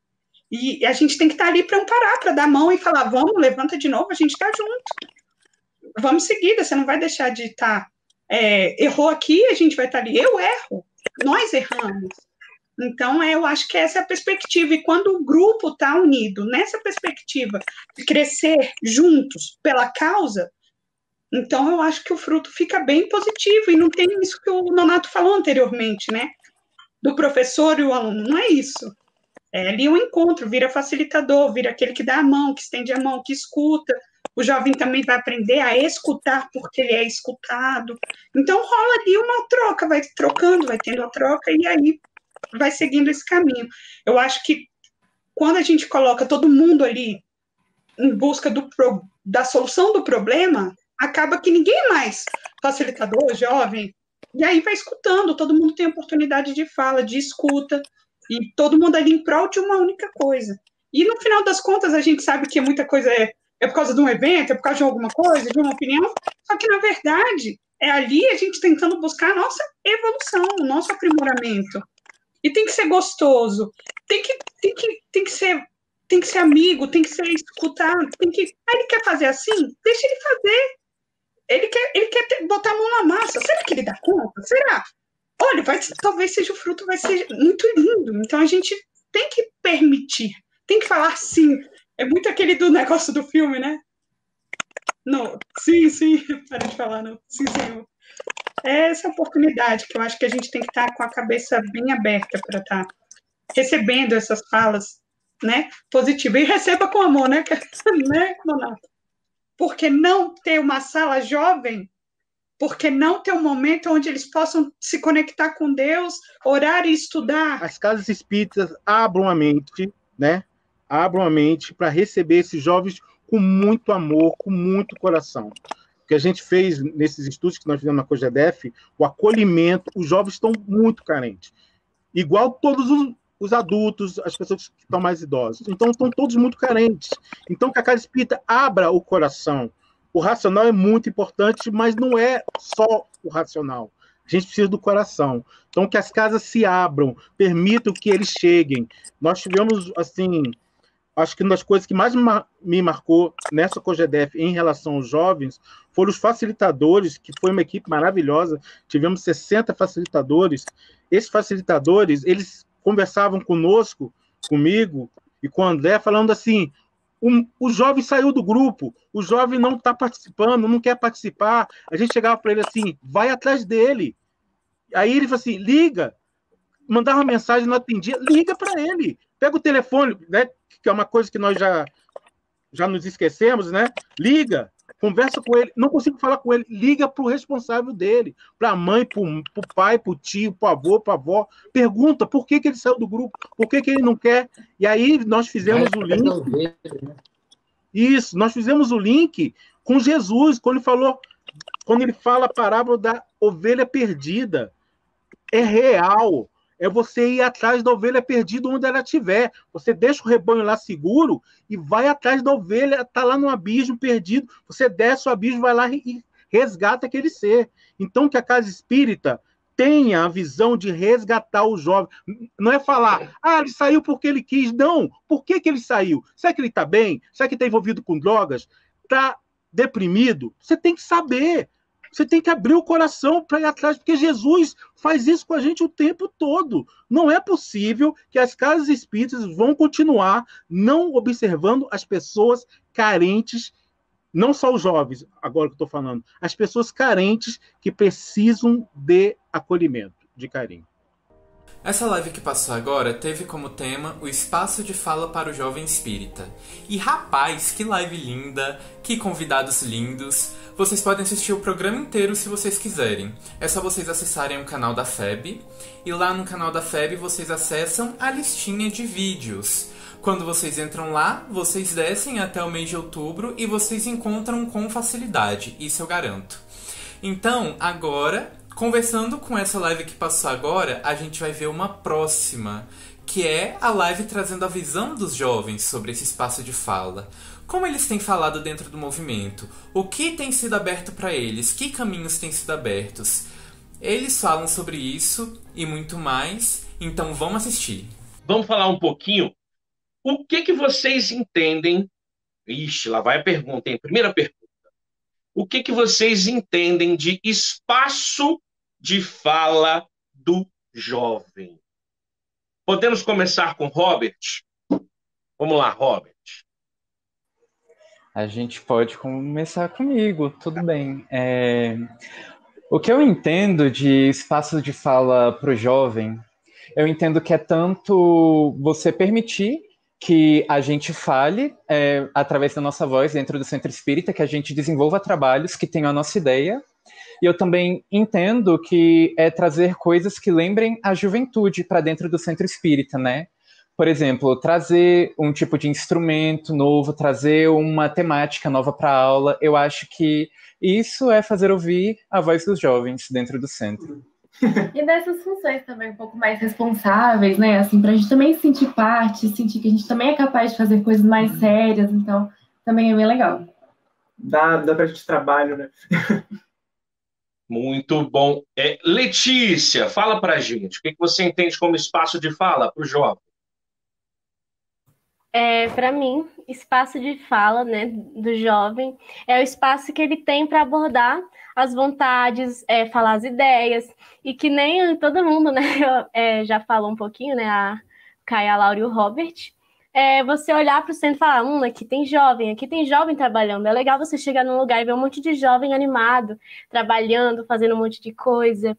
E, e a gente tem que estar ali para amparar, para dar a mão e falar, vamos, levanta de novo, a gente está junto. Vamos seguir, você não vai deixar de estar... É, errou aqui, a gente vai estar ali. Eu erro, nós erramos. Então, eu acho que essa é a perspectiva. E quando o grupo está unido nessa perspectiva de crescer juntos pela causa, então eu acho que o fruto fica bem positivo. E não tem isso que o Nonato falou anteriormente, né? Do professor e o aluno. Não é isso. É ali um encontro, vira facilitador, vira aquele que dá a mão, que estende a mão, que escuta. O jovem também vai aprender a escutar porque ele é escutado. Então, rola ali uma troca, vai trocando, vai tendo a troca, e aí vai seguindo esse caminho. Eu acho que quando a gente coloca todo mundo ali em busca do, da solução do problema, acaba que ninguém é mais facilitador, jovem, e aí vai escutando, todo mundo tem oportunidade de fala, de escuta, e todo mundo ali em prol de uma única coisa. E no final das contas, a gente sabe que muita coisa é, é por causa de um evento, é por causa de alguma coisa, de uma opinião, só que, na verdade, é ali a gente tentando buscar a nossa evolução, o nosso aprimoramento. E tem que ser gostoso, tem que, tem que, tem que ser, tem que ser amigo, tem que ser escutado, tem que... Ah, ele quer fazer assim? Deixa ele fazer. Ele quer, ele quer ter, botar a mão na massa. Será que ele dá conta? Será? Olha, vai, talvez seja o fruto, vai ser muito lindo. Então, a gente tem que permitir, tem que falar sim. É muito aquele do negócio do filme, né? Não, sim, sim, para de falar, não. Sim, senhor. É essa oportunidade que eu acho que a gente tem que estar com a cabeça bem aberta para estar recebendo essas falas, né, positivas. E receba com amor, né, né, Donato? Porque não ter uma sala jovem, porque não ter um momento onde eles possam se conectar com Deus, orar e estudar. As casas espíritas abram a mente, né? Abram a mente para receber esses jovens com muito amor, com muito coração. O que a gente fez nesses estudos que nós fizemos na COGEDEF, o acolhimento, os jovens estão muito carentes. Igual todos os, os adultos, as pessoas que estão mais idosos. Então, estão todos muito carentes. Então, que a casa espírita abra o coração. O racional é muito importante, mas não é só o racional. A gente precisa do coração. Então, que as casas se abram, permitam que eles cheguem. Nós tivemos, assim... Acho que uma das coisas que mais me marcou nessa COGEDEF em relação aos jovens foram os facilitadores, que foi uma equipe maravilhosa. Tivemos sessenta facilitadores. Esses facilitadores, eles conversavam conosco, comigo e com o André, falando assim, o, o jovem saiu do grupo, o jovem não está participando, não quer participar. A gente chegava para ele assim, vai atrás dele. Aí ele falou assim, liga. Mandava uma mensagem, não atendia, liga para ele. Pega o telefone, né, que é uma coisa que nós já, já nos esquecemos, né? Liga, conversa com ele. Não consigo falar com ele. Liga para o responsável dele, para a mãe, para o pai, para o tio, para o avô, para a avó. Pergunta por que, que ele saiu do grupo, por que, que ele não quer. E aí nós fizemos o link. Isso, nós fizemos o link com Jesus, quando ele falou, quando ele fala a parábola da ovelha perdida. É real. É você ir atrás da ovelha perdida onde ela estiver. Você deixa o rebanho lá seguro e vai atrás da ovelha, está lá no abismo perdido. Você desce o abismo, vai lá e resgata aquele ser. Então, que a casa espírita tenha a visão de resgatar o jovem. Não é falar, ah, ele saiu porque ele quis. Não, por que, que ele saiu? Será que ele está bem? Será que está envolvido com drogas? Está deprimido, você tem que saber. Você tem que abrir o coração para ir atrás, porque Jesus faz isso com a gente o tempo todo. Não é possível que as casas espíritas vão continuar não observando as pessoas carentes, não só os jovens, agora que eu estou falando, as pessoas carentes que precisam de acolhimento, de carinho. Essa live que passou agora teve como tema o espaço de fala para o jovem espírita. E rapaz, que live linda, que convidados lindos. Vocês podem assistir o programa inteiro se vocês quiserem. É só vocês acessarem o canal da F E B, e lá no canal da F E B vocês acessam a listinha de vídeos. Quando vocês entram lá, vocês descem até o mês de outubro e vocês encontram com facilidade, isso eu garanto. Então, agora, conversando com essa live que passou agora, a gente vai ver uma próxima, que é a live trazendo a visão dos jovens sobre esse espaço de fala. Como eles têm falado dentro do movimento? O que tem sido aberto para eles? Que caminhos têm sido abertos? Eles falam sobre isso e muito mais, então vamos assistir. Vamos falar um pouquinho. O que, que vocês entendem? Ixi, lá vai a pergunta, hein? Primeira pergunta. O que, que vocês entendem de espaço de fala do jovem? Podemos começar com Robert? Vamos lá, Robert. A gente pode começar comigo, tudo bem. É... O que eu entendo de espaço de fala para o jovem, eu entendo que é tanto você permitir que a gente fale é, através da nossa voz dentro do Centro Espírita, que a gente desenvolva trabalhos que tenham a nossa ideia. E eu também entendo que é trazer coisas que lembrem a juventude para dentro do Centro Espírita, né? Por exemplo, trazer um tipo de instrumento novo, trazer uma temática nova para a aula. Eu acho que isso é fazer ouvir a voz dos jovens dentro do centro. E dessas funções também um pouco mais responsáveis, né? Assim, para a gente também sentir parte, sentir que a gente também é capaz de fazer coisas mais sérias, então também é bem legal. Dá, dá para gente trabalho, né? Muito bom. É, Letícia, fala pra gente, o que, que você entende como espaço de fala para o jovem? É, para mim, espaço de fala, né, do jovem é o espaço que ele tem para abordar as vontades, é, falar as ideias, e que nem todo mundo, né, é, já falou um pouquinho, né, a Caia, a Laura e o Robert, é você olhar para o centro e falar, hum, aqui tem jovem, aqui tem jovem trabalhando. É legal você chegar num lugar e ver um monte de jovem animado, trabalhando, fazendo um monte de coisa.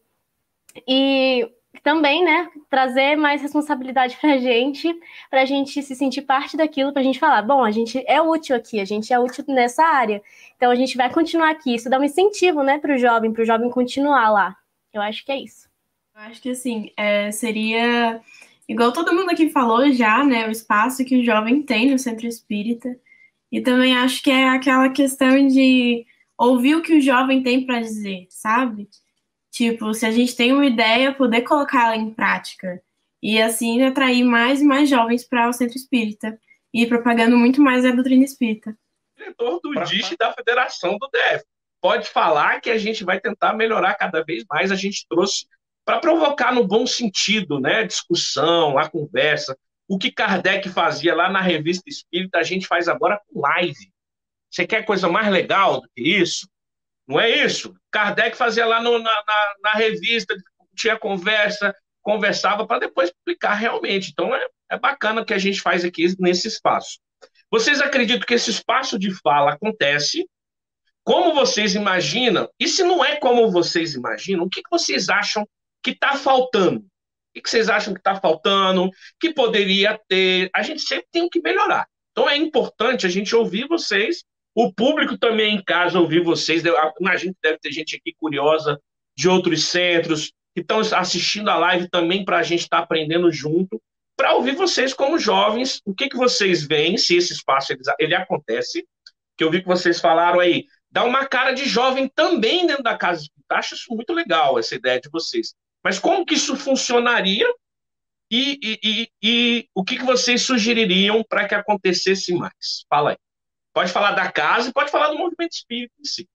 E também, né, trazer mais responsabilidade para a gente, para a gente se sentir parte daquilo, para a gente falar, bom, a gente é útil aqui, a gente é útil nessa área, então a gente vai continuar aqui. Isso dá um incentivo, né, para o jovem, para o jovem continuar lá. Eu acho que é isso. Eu acho que, assim, é, seria, igual todo mundo aqui falou já, né, o espaço que o jovem tem no Centro Espírita, e também acho que é aquela questão de ouvir o que o jovem tem para dizer, sabe? Tipo, se a gente tem uma ideia, poder colocá-la em prática. E assim atrair mais e mais jovens para o Centro Espírita. E propagando muito mais a doutrina espírita. Diretor do D I S da Federação do D F. Pode falar que a gente vai tentar melhorar cada vez mais. A gente trouxe para provocar no bom sentido, né? A discussão, a conversa. O que Kardec fazia lá na Revista Espírita, a gente faz agora com live. Você quer coisa mais legal do que isso? Não é isso? Kardec fazia lá no, na, na, na revista, tinha conversa, conversava para depois publicar realmente. Então é, é bacana que a gente faz aqui nesse espaço. Vocês acreditam que esse espaço de fala acontece como vocês imaginam? E se não é como vocês imaginam, o que, que vocês acham que está faltando? O que, que vocês acham que está faltando? Que poderia ter? A gente sempre tem que melhorar. Então é importante a gente ouvir vocês. O público também em casa ouvir vocês. A gente deve ter gente aqui curiosa de outros centros que estão assistindo a live também para a gente estar tá aprendendo junto, para ouvir vocês como jovens, o que, que vocês veem, se esse espaço ele, ele acontece, que eu vi que vocês falaram aí, dá uma cara de jovem também dentro da Casa Espírita. Acho isso muito legal, essa ideia de vocês. Mas como que isso funcionaria e, e, e, e o que, que vocês sugeririam para que acontecesse mais? Fala aí. Pode falar da casa e pode falar do movimento espírita em si.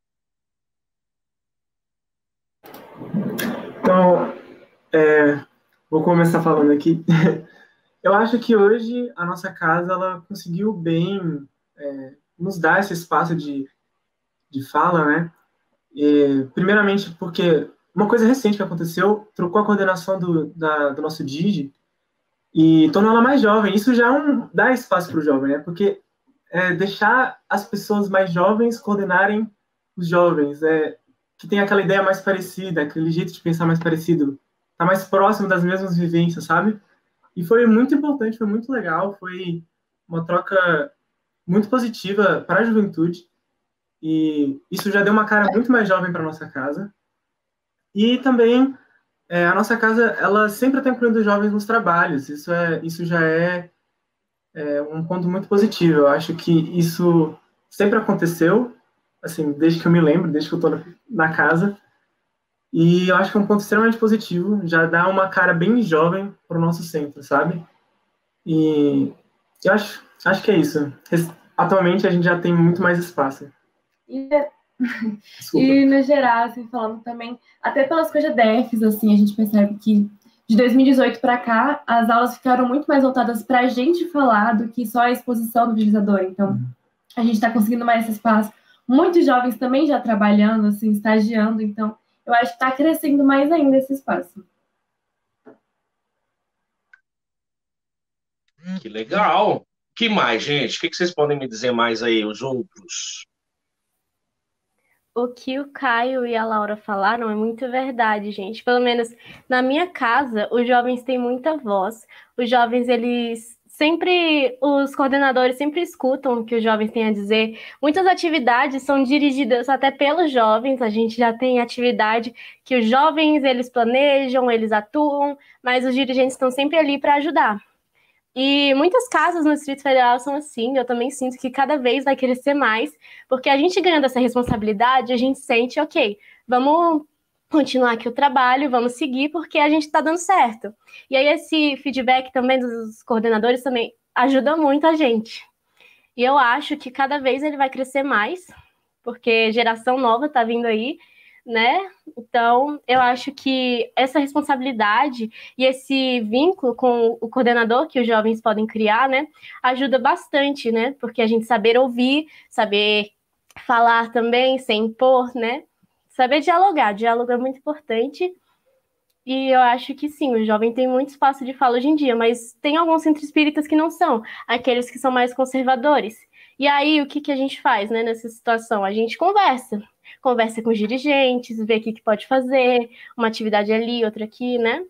Então, é, vou começar falando aqui. Eu acho que hoje a nossa casa ela conseguiu bem é, nos dar esse espaço de de fala, né? E, primeiramente porque uma coisa recente que aconteceu, trocou a coordenação do, da, do nosso D I G e tornou ela mais jovem. Isso já é um, dá espaço para o jovem, né? Porque é, deixar as pessoas mais jovens coordenarem os jovens, é, que tem aquela ideia mais parecida, aquele jeito de pensar mais parecido, tá mais próximo das mesmas vivências, sabe? E foi muito importante, foi muito legal, foi uma troca muito positiva para a juventude, e isso já deu uma cara muito mais jovem para nossa casa. E também é, a nossa casa, ela sempre está incluindo os jovens nos trabalhos, isso, é, isso já é, é um ponto muito positivo. Eu acho que isso sempre aconteceu, assim, desde que eu me lembro, desde que eu estou na casa, e eu acho que é um ponto extremamente positivo, já dá uma cara bem jovem para o nosso centro, sabe? E eu acho, acho que é isso. Atualmente a gente já tem muito mais espaço. E, e no geral, assim, falando também, até pelas coisas D E Fs, assim, a gente percebe que de dois mil e dezoito para cá, as aulas ficaram muito mais voltadas para a gente falar do que só a exposição do visualizador. Então, uhum. a gente está conseguindo mais esse espaço. Muitos jovens também já trabalhando, assim, estagiando. Então, eu acho que está crescendo mais ainda esse espaço. Que legal! Que mais, gente? O que vocês podem me dizer mais aí, os outros? O que o Caio e a Laura falaram é muito verdade, gente. Pelo menos na minha casa, os jovens têm muita voz. Os jovens, eles sempre, os coordenadores sempre escutam o que os jovens têm a dizer. Muitas atividades são dirigidas até pelos jovens. A gente já tem atividade que os jovens, eles planejam, eles atuam, mas os dirigentes estão sempre ali para ajudar. E muitas casas no Distrito Federal são assim. Eu também sinto que cada vez vai crescer mais, porque a gente ganhando essa responsabilidade, a gente sente, ok, vamos continuar aqui o trabalho, vamos seguir, porque a gente está dando certo. E aí esse feedback também dos coordenadores também ajuda muito a gente. E eu acho que cada vez ele vai crescer mais, porque geração nova está vindo aí, né? Então, eu acho que essa responsabilidade e esse vínculo com o coordenador que os jovens podem criar, né, ajuda bastante, né? Porque a gente saber ouvir, saber falar também, sem impor, né? Saber dialogar, diálogo é muito importante. E eu acho que sim, o jovem tem muito espaço de fala hoje em dia, mas tem alguns centros espíritas que não são, aqueles que são mais conservadores. E aí, o que, que a gente faz, né, nessa situação? A gente conversa. Conversa com os dirigentes, vê o que, que pode fazer, uma atividade ali, outra aqui, né?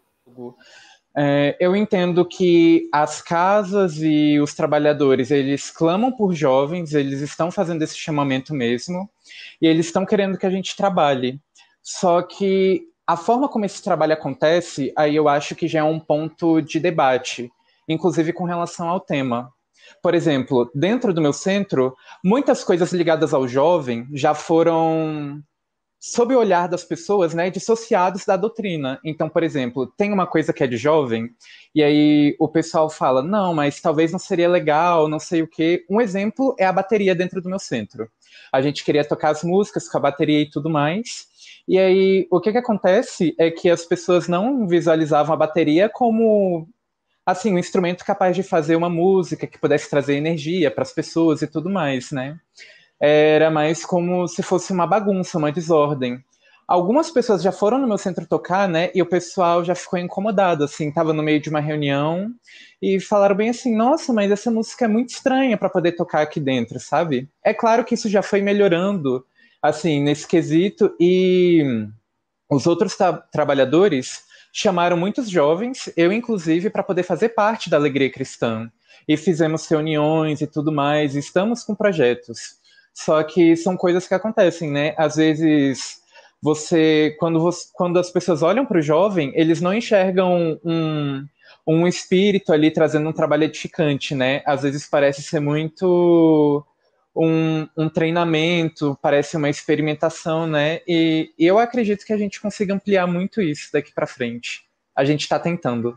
É, eu entendo que as casas e os trabalhadores, eles clamam por jovens, eles estão fazendo esse chamamento mesmo, e eles estão querendo que a gente trabalhe. Só que a forma como esse trabalho acontece, aí eu acho que já é um ponto de debate, inclusive com relação ao tema. Por exemplo, dentro do meu centro, muitas coisas ligadas ao jovem já foram, sob o olhar das pessoas, né, dissociados da doutrina. Então, por exemplo, tem uma coisa que é de jovem, e aí o pessoal fala, não, mas talvez não seria legal, não sei o quê. Um exemplo é a bateria dentro do meu centro. A gente queria tocar as músicas com a bateria e tudo mais, e aí o que, que acontece é que as pessoas não visualizavam a bateria como... assim, um instrumento capaz de fazer uma música que pudesse trazer energia para as pessoas e tudo mais, né? Era mais como se fosse uma bagunça, uma desordem. Algumas pessoas já foram no meu centro tocar, né? E o pessoal já ficou incomodado, assim, estava no meio de uma reunião e falaram bem assim, nossa, mas essa música é muito estranha para poder tocar aqui dentro, sabe? É claro que isso já foi melhorando, assim, nesse quesito, e os outros tra- trabalhadores chamaram muitos jovens, eu inclusive, para poder fazer parte da Alegria Cristã. E fizemos reuniões e tudo mais, e estamos com projetos. Só que são coisas que acontecem, né? Às vezes, você, quando, você, quando as pessoas olham para o jovem, eles não enxergam um, um espírito ali trazendo um trabalho edificante, né? Às vezes parece ser muito... Um, um treinamento, parece uma experimentação, né? E, e eu acredito que a gente consiga ampliar muito isso daqui para frente. A gente está tentando.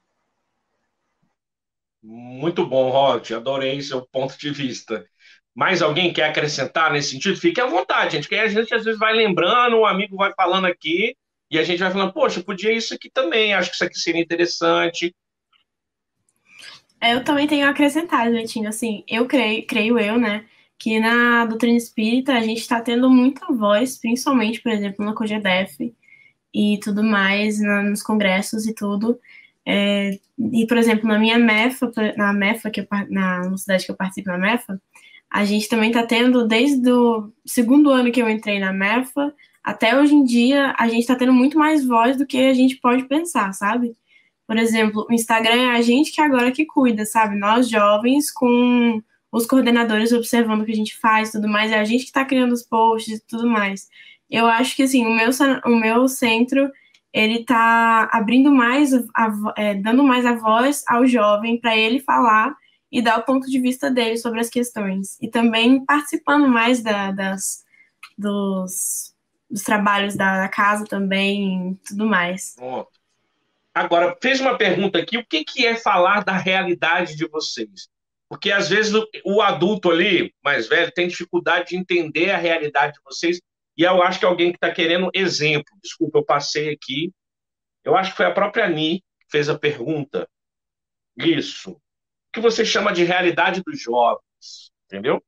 Muito bom, Rod. Adorei seu ponto de vista. Mais alguém quer acrescentar nesse sentido? Fique à vontade, gente, que a gente às vezes vai lembrando, um amigo vai falando aqui, e a gente vai falando, poxa, podia isso aqui também, acho que isso aqui seria interessante. Eu também tenho a acrescentar, Leitinho, assim, eu creio, creio eu, né, que na doutrina espírita a gente está tendo muita voz, principalmente, por exemplo, na COGEDEF e tudo mais, na, nos congressos e tudo. É, e, por exemplo, na minha MEFA, na MEFA, que eu, na universidade que eu participo na MEFA, a gente também está tendo, desde o segundo ano que eu entrei na MEFA, até hoje em dia, a gente está tendo muito mais voz do que a gente pode pensar, sabe? Por exemplo, o Instagram é a gente que agora que cuida, sabe? Nós jovens, com os coordenadores observando o que a gente faz e tudo mais, é a gente que está criando os posts e tudo mais. Eu acho que, assim, o meu, o meu centro, ele está abrindo mais, a, é, dando mais a voz ao jovem para ele falar e dar o ponto de vista dele sobre as questões. E também participando mais da, das, dos, dos trabalhos da, da casa também e tudo mais. Pronto. Agora, fez uma pergunta aqui, o que, que é falar da realidade de vocês? Porque, às vezes, o, o adulto ali, mais velho, tem dificuldade de entender a realidade de vocês, e eu acho que alguém que está querendo exemplo. Desculpa, eu passei aqui. Eu acho que foi a própria Ni que fez a pergunta. Isso. O que você chama de realidade dos jovens? Entendeu?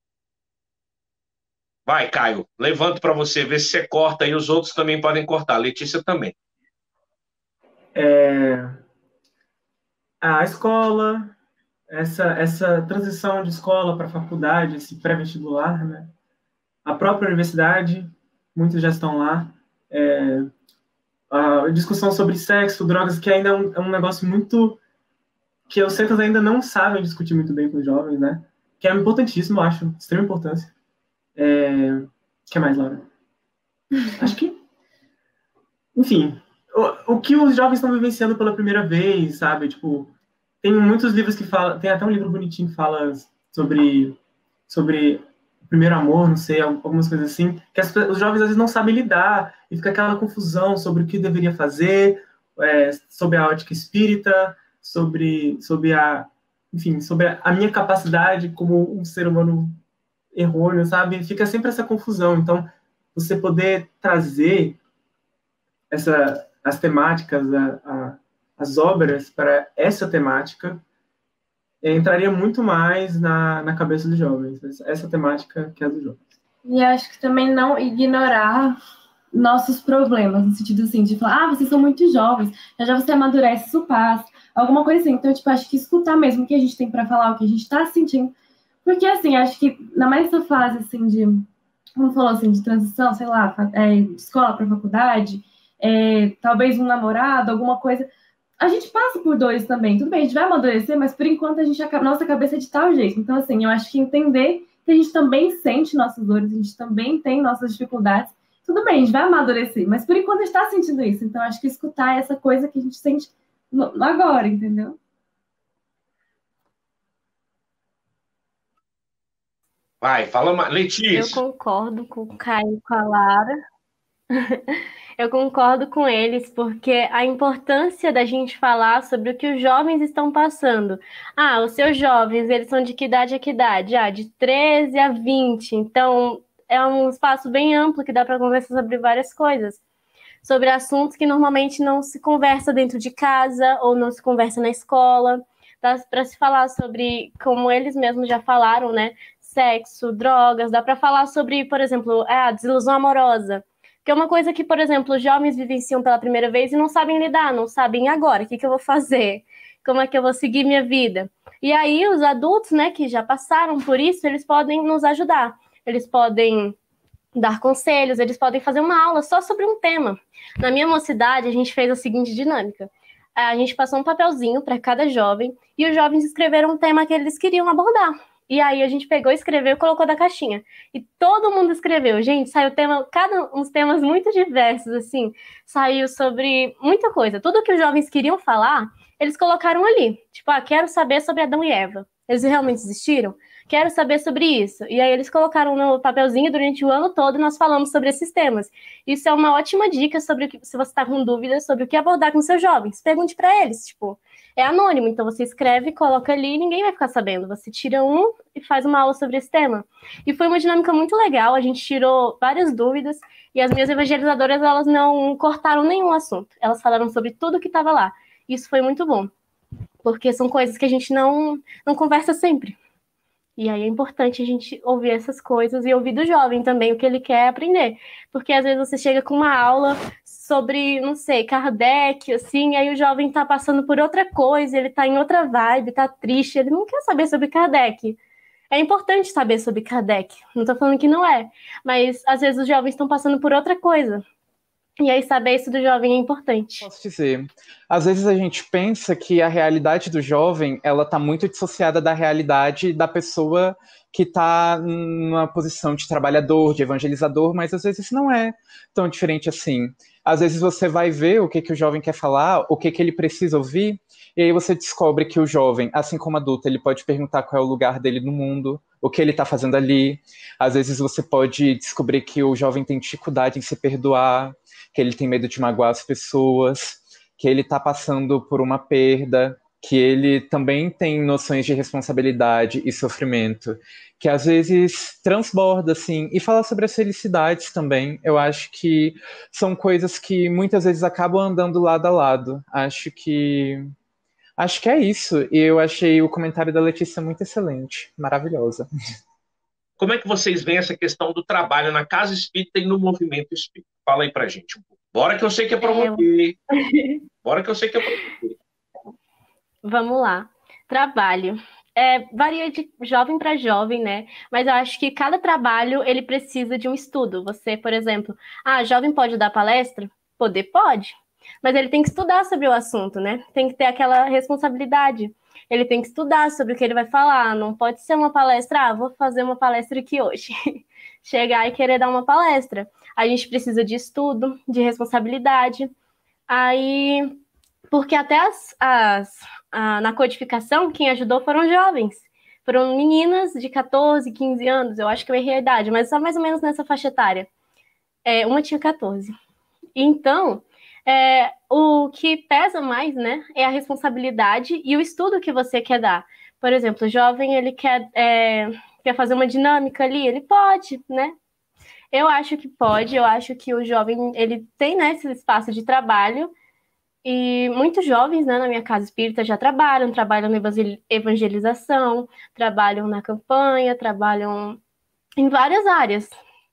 Vai, Caio. Levanto para você, vê se você corta aí. Os outros também podem cortar. Letícia também. É... A escola, essa, essa transição de escola para faculdade, esse pré-vestibular, né? A própria universidade, muitos já estão lá. É... A discussão sobre sexo, drogas, que ainda é um, é um negócio muito... que os centros ainda não sabem discutir muito bem com os jovens, né? Que é importantíssimo, eu acho, de extrema importância. É... O que mais, Laura? Acho que... Enfim... O, o que os jovens estão vivenciando pela primeira vez, sabe? Tipo, tem muitos livros que falam... Tem até um livro bonitinho que fala sobre, sobre o primeiro amor, não sei, algumas coisas assim, que as, os jovens às vezes não sabem lidar, e fica aquela confusão sobre o que deveria fazer, é, sobre a ótica espírita, sobre, sobre a... Enfim, sobre a, a minha capacidade como um ser humano errôneo, sabe? Fica sempre essa confusão. Então, você poder trazer essa... as temáticas, a, a, as obras para essa temática, entraria muito mais na, na cabeça dos jovens, essa temática que é dos jovens. E acho que também não ignorar nossos problemas, no sentido assim, de falar, ah, vocês são muito jovens, já já você amadurece, isso passa, alguma coisa assim. Então, tipo, acho que escutar mesmo o que a gente tem para falar, o que a gente está sentindo, porque, assim, acho que, na mais essa fase, assim, de, como falou, assim, de transição, sei lá, é, de escola para faculdade, É, talvez um namorado, alguma coisa, a gente passa por dores também, tudo bem, a gente vai amadurecer, mas por enquanto a gente, a nossa cabeça é de tal jeito. Então, assim, eu acho que entender que a gente também sente nossas dores, a gente também tem nossas dificuldades, tudo bem, a gente vai amadurecer, mas por enquanto a gente está sentindo isso. Então, acho que escutar essa coisa que a gente sente no, no agora, entendeu? Vai, fala mais. Letícia. Eu concordo com o Caio e com a Lara. Eu concordo com eles, porque a importância da gente falar sobre o que os jovens estão passando. Ah, os seus jovens, eles são de que idade a que idade? Ah, de treze a vinte. Então, é um espaço bem amplo que dá para conversar sobre várias coisas. Sobre assuntos que normalmente não se conversa dentro de casa ou não se conversa na escola. Dá para se falar sobre, como eles mesmos já falaram, né? Sexo, drogas. Dá para falar sobre, por exemplo, a desilusão amorosa. Que é uma coisa que, por exemplo, os jovens vivenciam pela primeira vez e não sabem lidar, não sabem agora, o que, que eu vou fazer, como é que eu vou seguir minha vida. E aí os adultos, né, que já passaram por isso, eles podem nos ajudar, eles podem dar conselhos, eles podem fazer uma aula só sobre um tema. Na minha mocidade, a gente fez a seguinte dinâmica. A gente passou um papelzinho para cada jovem e os jovens escreveram um tema que eles queriam abordar. E aí a gente pegou, escreveu e colocou da caixinha. E todo mundo escreveu. Gente, saiu tema, cada uns temas muito diversos, assim. Saiu sobre muita coisa. Tudo que os jovens queriam falar, eles colocaram ali. Tipo, ah, quero saber sobre Adão e Eva. Eles realmente existiram? Quero saber sobre isso. E aí eles colocaram no papelzinho durante o ano todo e nós falamos sobre esses temas. Isso é uma ótima dica sobre o que, se você está com dúvidas sobre o que abordar com seus jovens. Pergunte para eles, tipo... É anônimo, então você escreve, coloca ali e ninguém vai ficar sabendo. Você tira um e faz uma aula sobre esse tema. E foi uma dinâmica muito legal, a gente tirou várias dúvidas e as minhas evangelizadoras, elas não cortaram nenhum assunto. Elas falaram sobre tudo que estava lá. Isso foi muito bom, porque são coisas que a gente não, não conversa sempre. E aí é importante a gente ouvir essas coisas e ouvir do jovem também o que ele quer aprender. Porque às vezes você chega com uma aula sobre, não sei, Kardec, assim, e aí o jovem tá passando por outra coisa, ele tá em outra vibe, tá triste, ele não quer saber sobre Kardec. É importante saber sobre Kardec, não tô falando que não é, mas às vezes os jovens estão passando por outra coisa. E aí saber isso do jovem é importante. Posso dizer, às vezes a gente pensa que a realidade do jovem, ela está muito dissociada da realidade da pessoa que está numa posição de trabalhador, de evangelizador, mas às vezes não é tão diferente assim. Às vezes você vai ver o que, que o jovem quer falar, o que, que ele precisa ouvir, e aí você descobre que o jovem, assim como adulto, ele pode perguntar qual é o lugar dele no mundo, o que ele está fazendo ali. Às vezes você pode descobrir que o jovem tem dificuldade em se perdoar, que ele tem medo de magoar as pessoas, que ele está passando por uma perda, que ele também tem noções de responsabilidade e sofrimento, que às vezes transborda, assim, e falar sobre as felicidades também, eu acho que são coisas que muitas vezes acabam andando lado a lado. Acho que acho que é isso, e eu achei o comentário da Letícia muito excelente, maravilhosa. Como é que vocês veem essa questão do trabalho na casa espírita e no movimento espírita? Fala aí pra gente um pouco. Bora que eu sei que é pra você. Bora que eu sei que é pra você. Vamos lá. Trabalho. É, varia de jovem para jovem, né? Mas eu acho que cada trabalho, ele precisa de um estudo. Você, por exemplo, ah, jovem pode dar palestra? Poder pode. Mas ele tem que estudar sobre o assunto, né? Tem que ter aquela responsabilidade. Ele tem que estudar sobre o que ele vai falar. Não pode ser uma palestra, ah, vou fazer uma palestra aqui hoje. Chegar e querer dar uma palestra. A gente precisa de estudo, de responsabilidade. Aí, porque até as, as, a, na codificação, quem ajudou foram jovens. Foram meninas de catorze, quinze anos. Eu acho que eu errei a idade, mas só mais ou menos nessa faixa etária. É, uma tinha catorze. Então, é, o que pesa mais, né, é a responsabilidade e o estudo que você quer dar. Por exemplo, o jovem, ele quer, é, quer fazer uma dinâmica ali, ele pode, né? Eu acho que pode, eu acho que o jovem, ele tem, né, esse espaço de trabalho, e muitos jovens, né, na minha casa espírita já trabalham, trabalham na evangelização, trabalham na campanha, trabalham em várias áreas.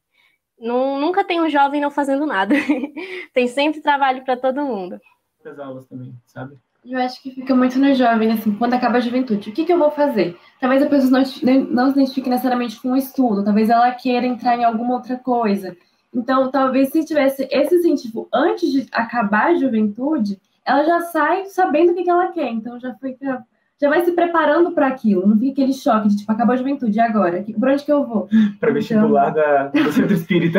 Não, nunca tem um jovem não fazendo nada. Tem sempre trabalho para todo mundo. As aulas também, sabe? Eu acho que fica muito no jovem, assim, quando acaba a juventude. O que, que eu vou fazer? Talvez a pessoa não, não se identifique necessariamente com o estudo, talvez ela queira entrar em alguma outra coisa. Então, talvez se tivesse esse incentivo antes de acabar a juventude, ela já sai sabendo o que, que ela quer. Então, já fica, já vai se preparando para aquilo. Não fica aquele choque de, tipo, acabou a juventude, e agora? Por onde que eu vou? Para vestibular então... da, do centro espírita.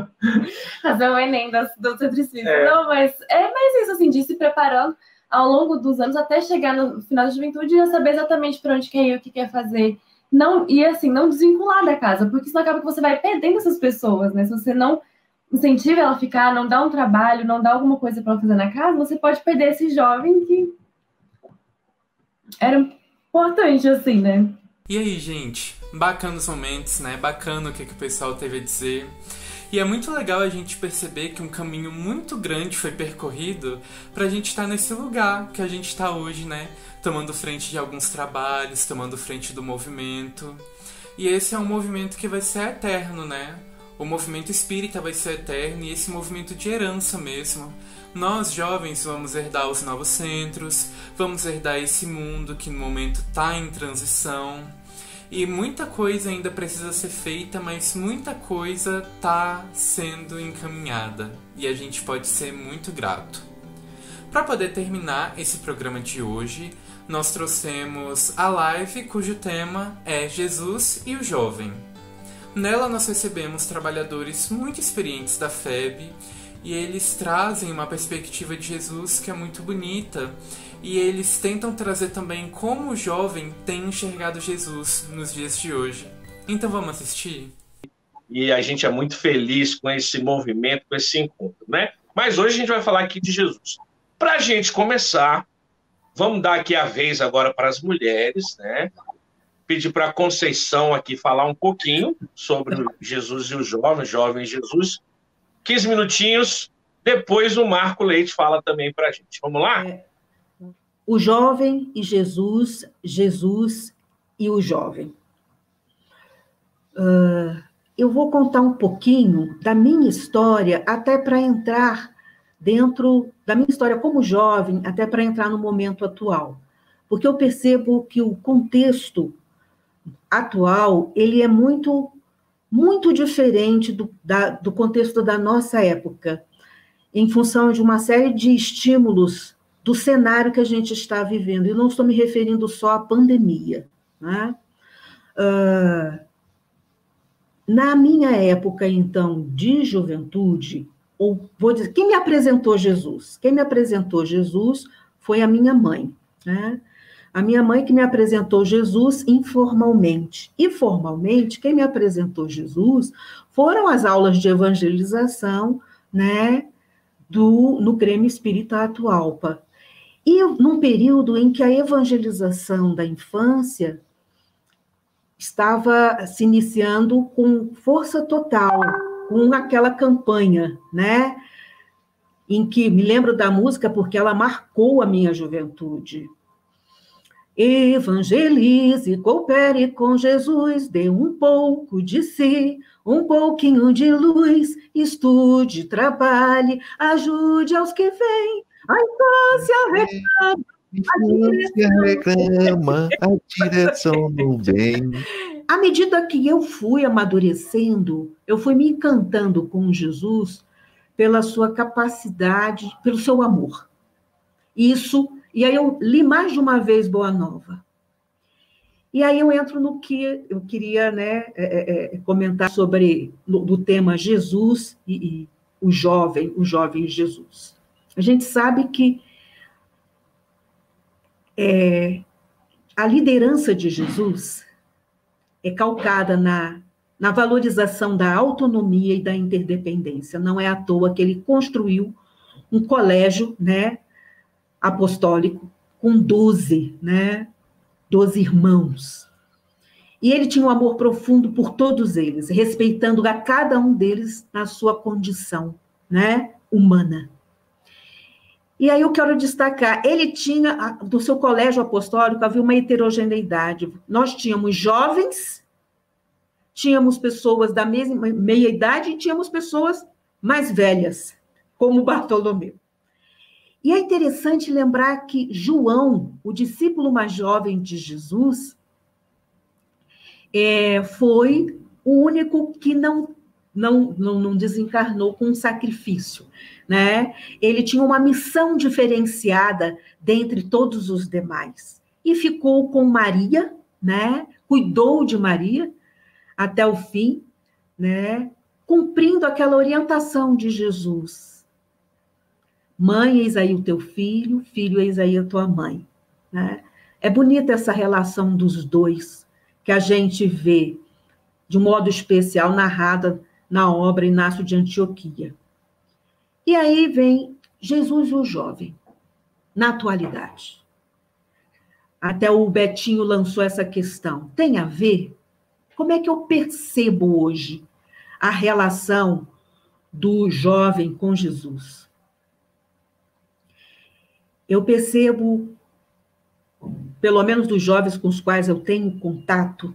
Fazer o Enem do, do centro espírita. É. Não, mas é mais isso, assim, de ir se preparando ao longo dos anos, até chegar no final da juventude e já saber exatamente para onde quer ir, o que quer fazer. Não, e assim, não desvincular da casa, porque senão acaba que você vai perdendo essas pessoas, né? Se você não incentiva ela a ficar, não dá um trabalho, não dá alguma coisa para ela fazer na casa, você pode perder esse jovem que era importante, assim, né? E aí, gente? Bacana os momentos, né? Bacana o que, que o pessoal teve a dizer. E é muito legal a gente perceber que um caminho muito grande foi percorrido pra gente estar nesse lugar que a gente está hoje, né? Tomando frente de alguns trabalhos, tomando frente do movimento. E esse é um movimento que vai ser eterno, né? O movimento espírita vai ser eterno e esse movimento de herança mesmo. Nós, jovens, vamos herdar os novos centros, vamos herdar esse mundo que no momento está em transição. E muita coisa ainda precisa ser feita, mas muita coisa está sendo encaminhada. E a gente pode ser muito grato. Para poder terminar esse programa de hoje, nós trouxemos a live cujo tema é Jesus e o Jovem. Nela nós recebemos trabalhadores muito experientes da F E B e eles trazem uma perspectiva de Jesus que é muito bonita. E eles tentam trazer também como o jovem tem enxergado Jesus nos dias de hoje. Então vamos assistir? E a gente é muito feliz com esse movimento, com esse encontro, né? Mas hoje a gente vai falar aqui de Jesus. Para a gente começar, vamos dar aqui a vez agora para as mulheres, né? Pedir para a Conceição aqui falar um pouquinho sobre Jesus e o jovem, jovem Jesus. quinze minutinhos, depois o Marco Leite fala também para a gente. Vamos lá? É. O jovem e Jesus, Jesus e o jovem. Uh, eu vou contar um pouquinho da minha história, até para entrar dentro da minha história como jovem, até para entrar no momento atual. Porque eu percebo que o contexto atual, ele é muito, muito diferente do, da, do contexto da nossa época, em função de uma série de estímulos do cenário que a gente está vivendo. E não estou me referindo só à pandemia, né? Uh, na minha época, então, de juventude, ou vou dizer, quem me apresentou Jesus? Quem me apresentou Jesus foi a minha mãe, né? A minha mãe que me apresentou Jesus informalmente. E formalmente, quem me apresentou Jesus foram as aulas de evangelização, né, do, no Grêmio Espírita Atualpa. E num período em que a evangelização da infância estava se iniciando com força total, com aquela campanha, né, em que, me lembro da música porque ela marcou a minha juventude. Evangelize, coopere com Jesus, dê um pouco de si, um pouquinho de luz, estude, trabalhe, ajude aos que vêm, a infância reclama, a reclama, a direção do bem. À medida que eu fui amadurecendo, eu fui me encantando com Jesus pela sua capacidade, pelo seu amor. Isso. E aí eu li mais de uma vez Boa Nova. E aí eu entro no que eu queria, né, é, é, comentar sobre o tema Jesus e, e o jovem, o jovem Jesus. A gente sabe que é, a liderança de Jesus é calcada na, na valorização da autonomia e da interdependência. Não é à toa que ele construiu um colégio, né, apostólico, com doze, né, doze irmãos. E ele tinha um amor profundo por todos eles, respeitando a cada um deles na sua condição, né, humana. E aí eu quero destacar, ele tinha, do seu colégio apostólico, havia uma heterogeneidade. Nós tínhamos jovens, tínhamos pessoas da mesma meia idade e tínhamos pessoas mais velhas, como Bartolomeu. E é interessante lembrar que João, o discípulo mais jovem de Jesus, é, foi o único que não, não, não, não desencarnou com um sacrifício, né? Ele tinha uma missão diferenciada dentre todos os demais. E ficou com Maria, né? Cuidou de Maria até o fim, né? Cumprindo aquela orientação de Jesus. Mãe, eis aí o teu filho, filho, eis aí a tua mãe. Né? É bonita essa relação dos dois, que a gente vê, de um modo especial, narrada na obra Inácio de Antioquia. E aí vem Jesus o jovem, na atualidade. Até o Betinho lançou essa questão. Tem a ver? Como é que eu percebo hoje a relação do jovem com Jesus? Eu percebo, pelo menos dos jovens com os quais eu tenho contato,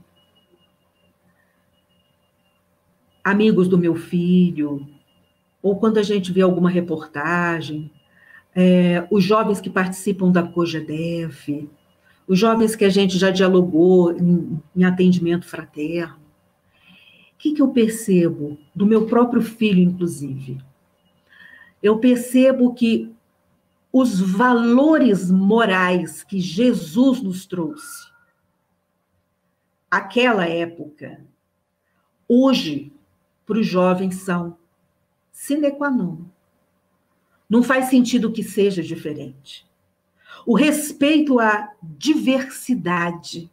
amigos do meu filho, ou quando a gente vê alguma reportagem, é, os jovens que participam da COGEDEF, os jovens que a gente já dialogou em, em atendimento fraterno. O que, que eu percebo do meu próprio filho, inclusive? Eu percebo que os valores morais que Jesus nos trouxe, aquela época, hoje, para os jovens são sine qua non. Não faz sentido que seja diferente. O respeito à diversidade,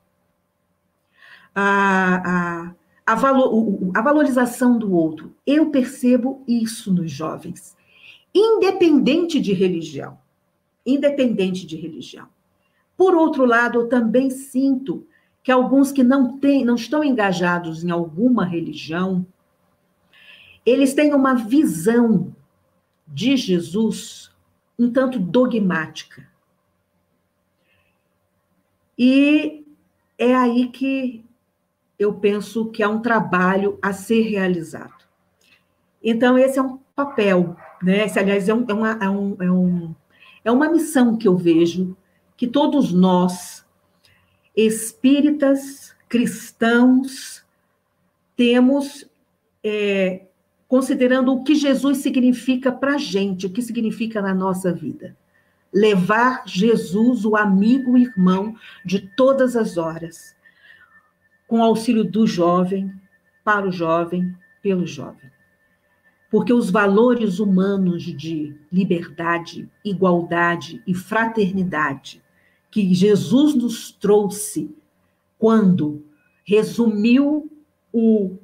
a, a, a, valo, a valorização do outro. Eu percebo isso nos jovens, independente de religião. Independente de religião. Por outro lado, eu também sinto que alguns que não, têm, não estão engajados em alguma religião, eles têm uma visão de Jesus um tanto dogmática. E é aí que eu penso que há um trabalho a ser realizado. Então, esse é um papel, né? Esse, aliás, é, um, é, uma, é, um, é, um, é uma missão que eu vejo que todos nós, espíritas, cristãos, temos, é, considerando o que Jesus significa para a gente, o que significa na nossa vida. Levar Jesus, o amigo e irmão de todas as horas, com o auxílio do jovem, para o jovem, pelo jovem. Porque os valores humanos de liberdade, igualdade e fraternidade que Jesus nos trouxe quando resumiu o,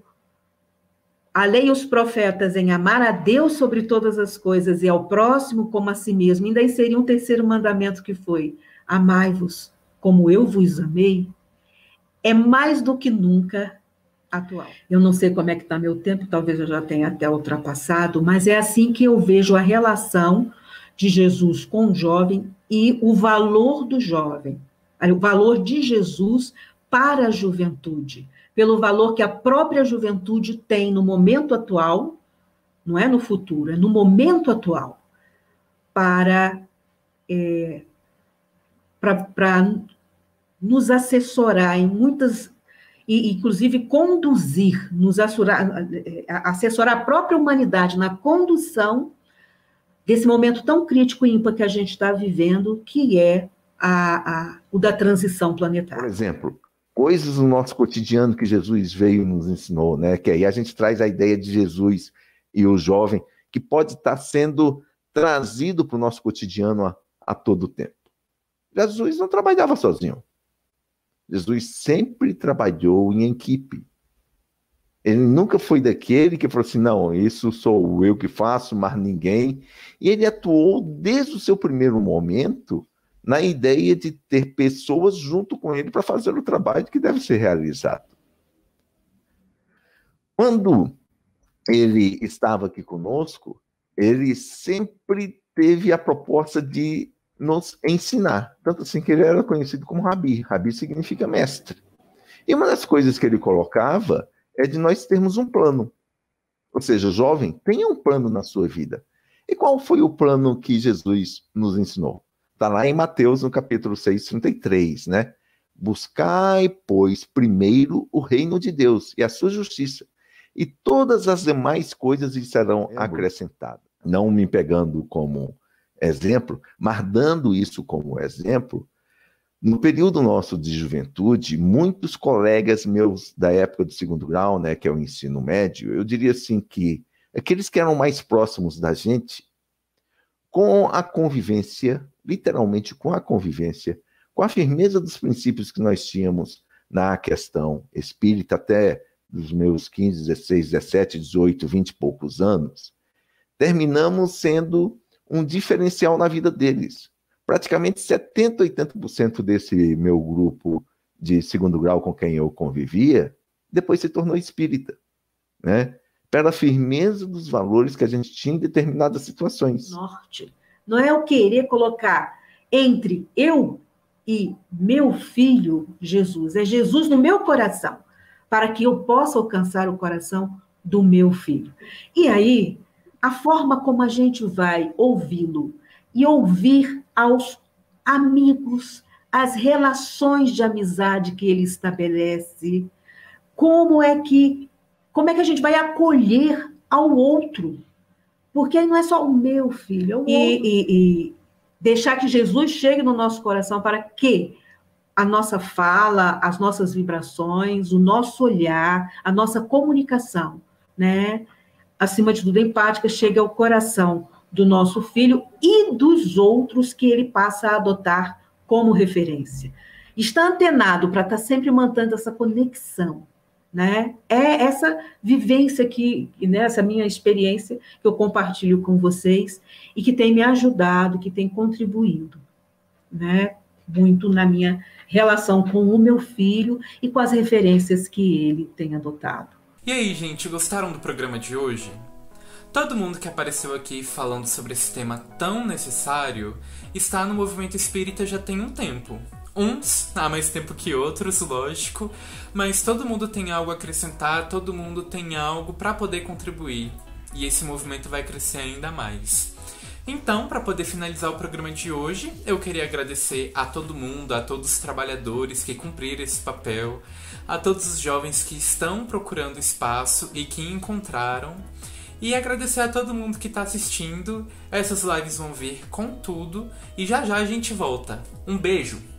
a lei e os profetas em amar a Deus sobre todas as coisas e ao próximo como a si mesmo, ainda seria um terceiro mandamento que foi: amai-vos como eu vos amei, é mais do que nunca atual. Eu não sei como é que está meu tempo, talvez eu já tenha até ultrapassado, mas é assim que eu vejo a relação de Jesus com o jovem e o valor do jovem, o valor de Jesus para a juventude, pelo valor que a própria juventude tem no momento atual, não é no futuro, é no momento atual, para, é, para, para nos assessorar em muitas, e inclusive conduzir, nos assessorar, assessorar a própria humanidade na condução desse momento tão crítico e ímpar que a gente está vivendo, que é a, a, o da transição planetária. Por exemplo, coisas no nosso cotidiano que Jesus veio e nos ensinou, né? Que aí a gente traz a ideia de Jesus e o jovem, que pode estar sendo trazido para o nosso cotidiano a, a todo tempo. Jesus não trabalhava sozinho. Jesus sempre trabalhou em equipe. Ele nunca foi daquele que falou assim, não, isso sou eu que faço, mas ninguém. E ele atuou desde o seu primeiro momento na ideia de ter pessoas junto com ele para fazer o trabalho que deve ser realizado. Quando ele estava aqui conosco, ele sempre teve a proposta de nos ensinar. Tanto assim que ele era conhecido como Rabi. Rabi significa mestre. E uma das coisas que ele colocava é de nós termos um plano. Ou seja, jovem, tenha um plano na sua vida. E qual foi o plano que Jesus nos ensinou? Está lá em Mateus, no capítulo seis, trinta e três, né? Buscai, pois, primeiro o reino de Deus e a sua justiça, e todas as demais coisas lhe serão acrescentadas. Não me pegando como exemplo, mas dando isso como exemplo, no período nosso de juventude, muitos colegas meus da época do segundo grau, né, que é o ensino médio, eu diria assim que aqueles que eram mais próximos da gente, com a convivência, literalmente com a convivência, com a firmeza dos princípios que nós tínhamos na questão espírita até dos meus quinze, dezesseis, dezessete, dezoito, vinte e poucos anos, terminamos sendo um diferencial na vida deles. Praticamente setenta, oitenta por cento desse meu grupo de segundo grau com quem eu convivia, depois se tornou espírita, né? Pela firmeza dos valores que a gente tinha em determinadas situações. Norte. Não é o querer colocar entre eu e meu filho Jesus, é Jesus no meu coração, para que eu possa alcançar o coração do meu filho. E aí, a forma como a gente vai ouvi-lo e ouvir aos amigos, as relações de amizade que ele estabelece, como é que, como é que a gente vai acolher ao outro, porque aí não é só o meu filho, é o e, outro. E, e deixar que Jesus chegue no nosso coração para que a nossa fala, as nossas vibrações, o nosso olhar, a nossa comunicação, né, acima de tudo empática, chegue ao coração do nosso filho e dos outros que ele passa a adotar como referência. Está antenado para estar sempre mantendo essa conexão, né? É essa vivência que, né, essa minha experiência que eu compartilho com vocês e que tem me ajudado, que tem contribuído, né, muito na minha relação com o meu filho e com as referências que ele tem adotado. E aí, gente, gostaram do programa de hoje? Todo mundo que apareceu aqui falando sobre esse tema tão necessário está no movimento espírita já tem um tempo. Uns há mais tempo que outros, lógico, mas todo mundo tem algo a acrescentar, todo mundo tem algo para poder contribuir. E esse movimento vai crescer ainda mais. Então, para poder finalizar o programa de hoje, eu queria agradecer a todo mundo, a todos os trabalhadores que cumpriram esse papel, a todos os jovens que estão procurando espaço e que encontraram, e agradecer a todo mundo que está assistindo. Essas lives vão vir com tudo e já já a gente volta. Um beijo!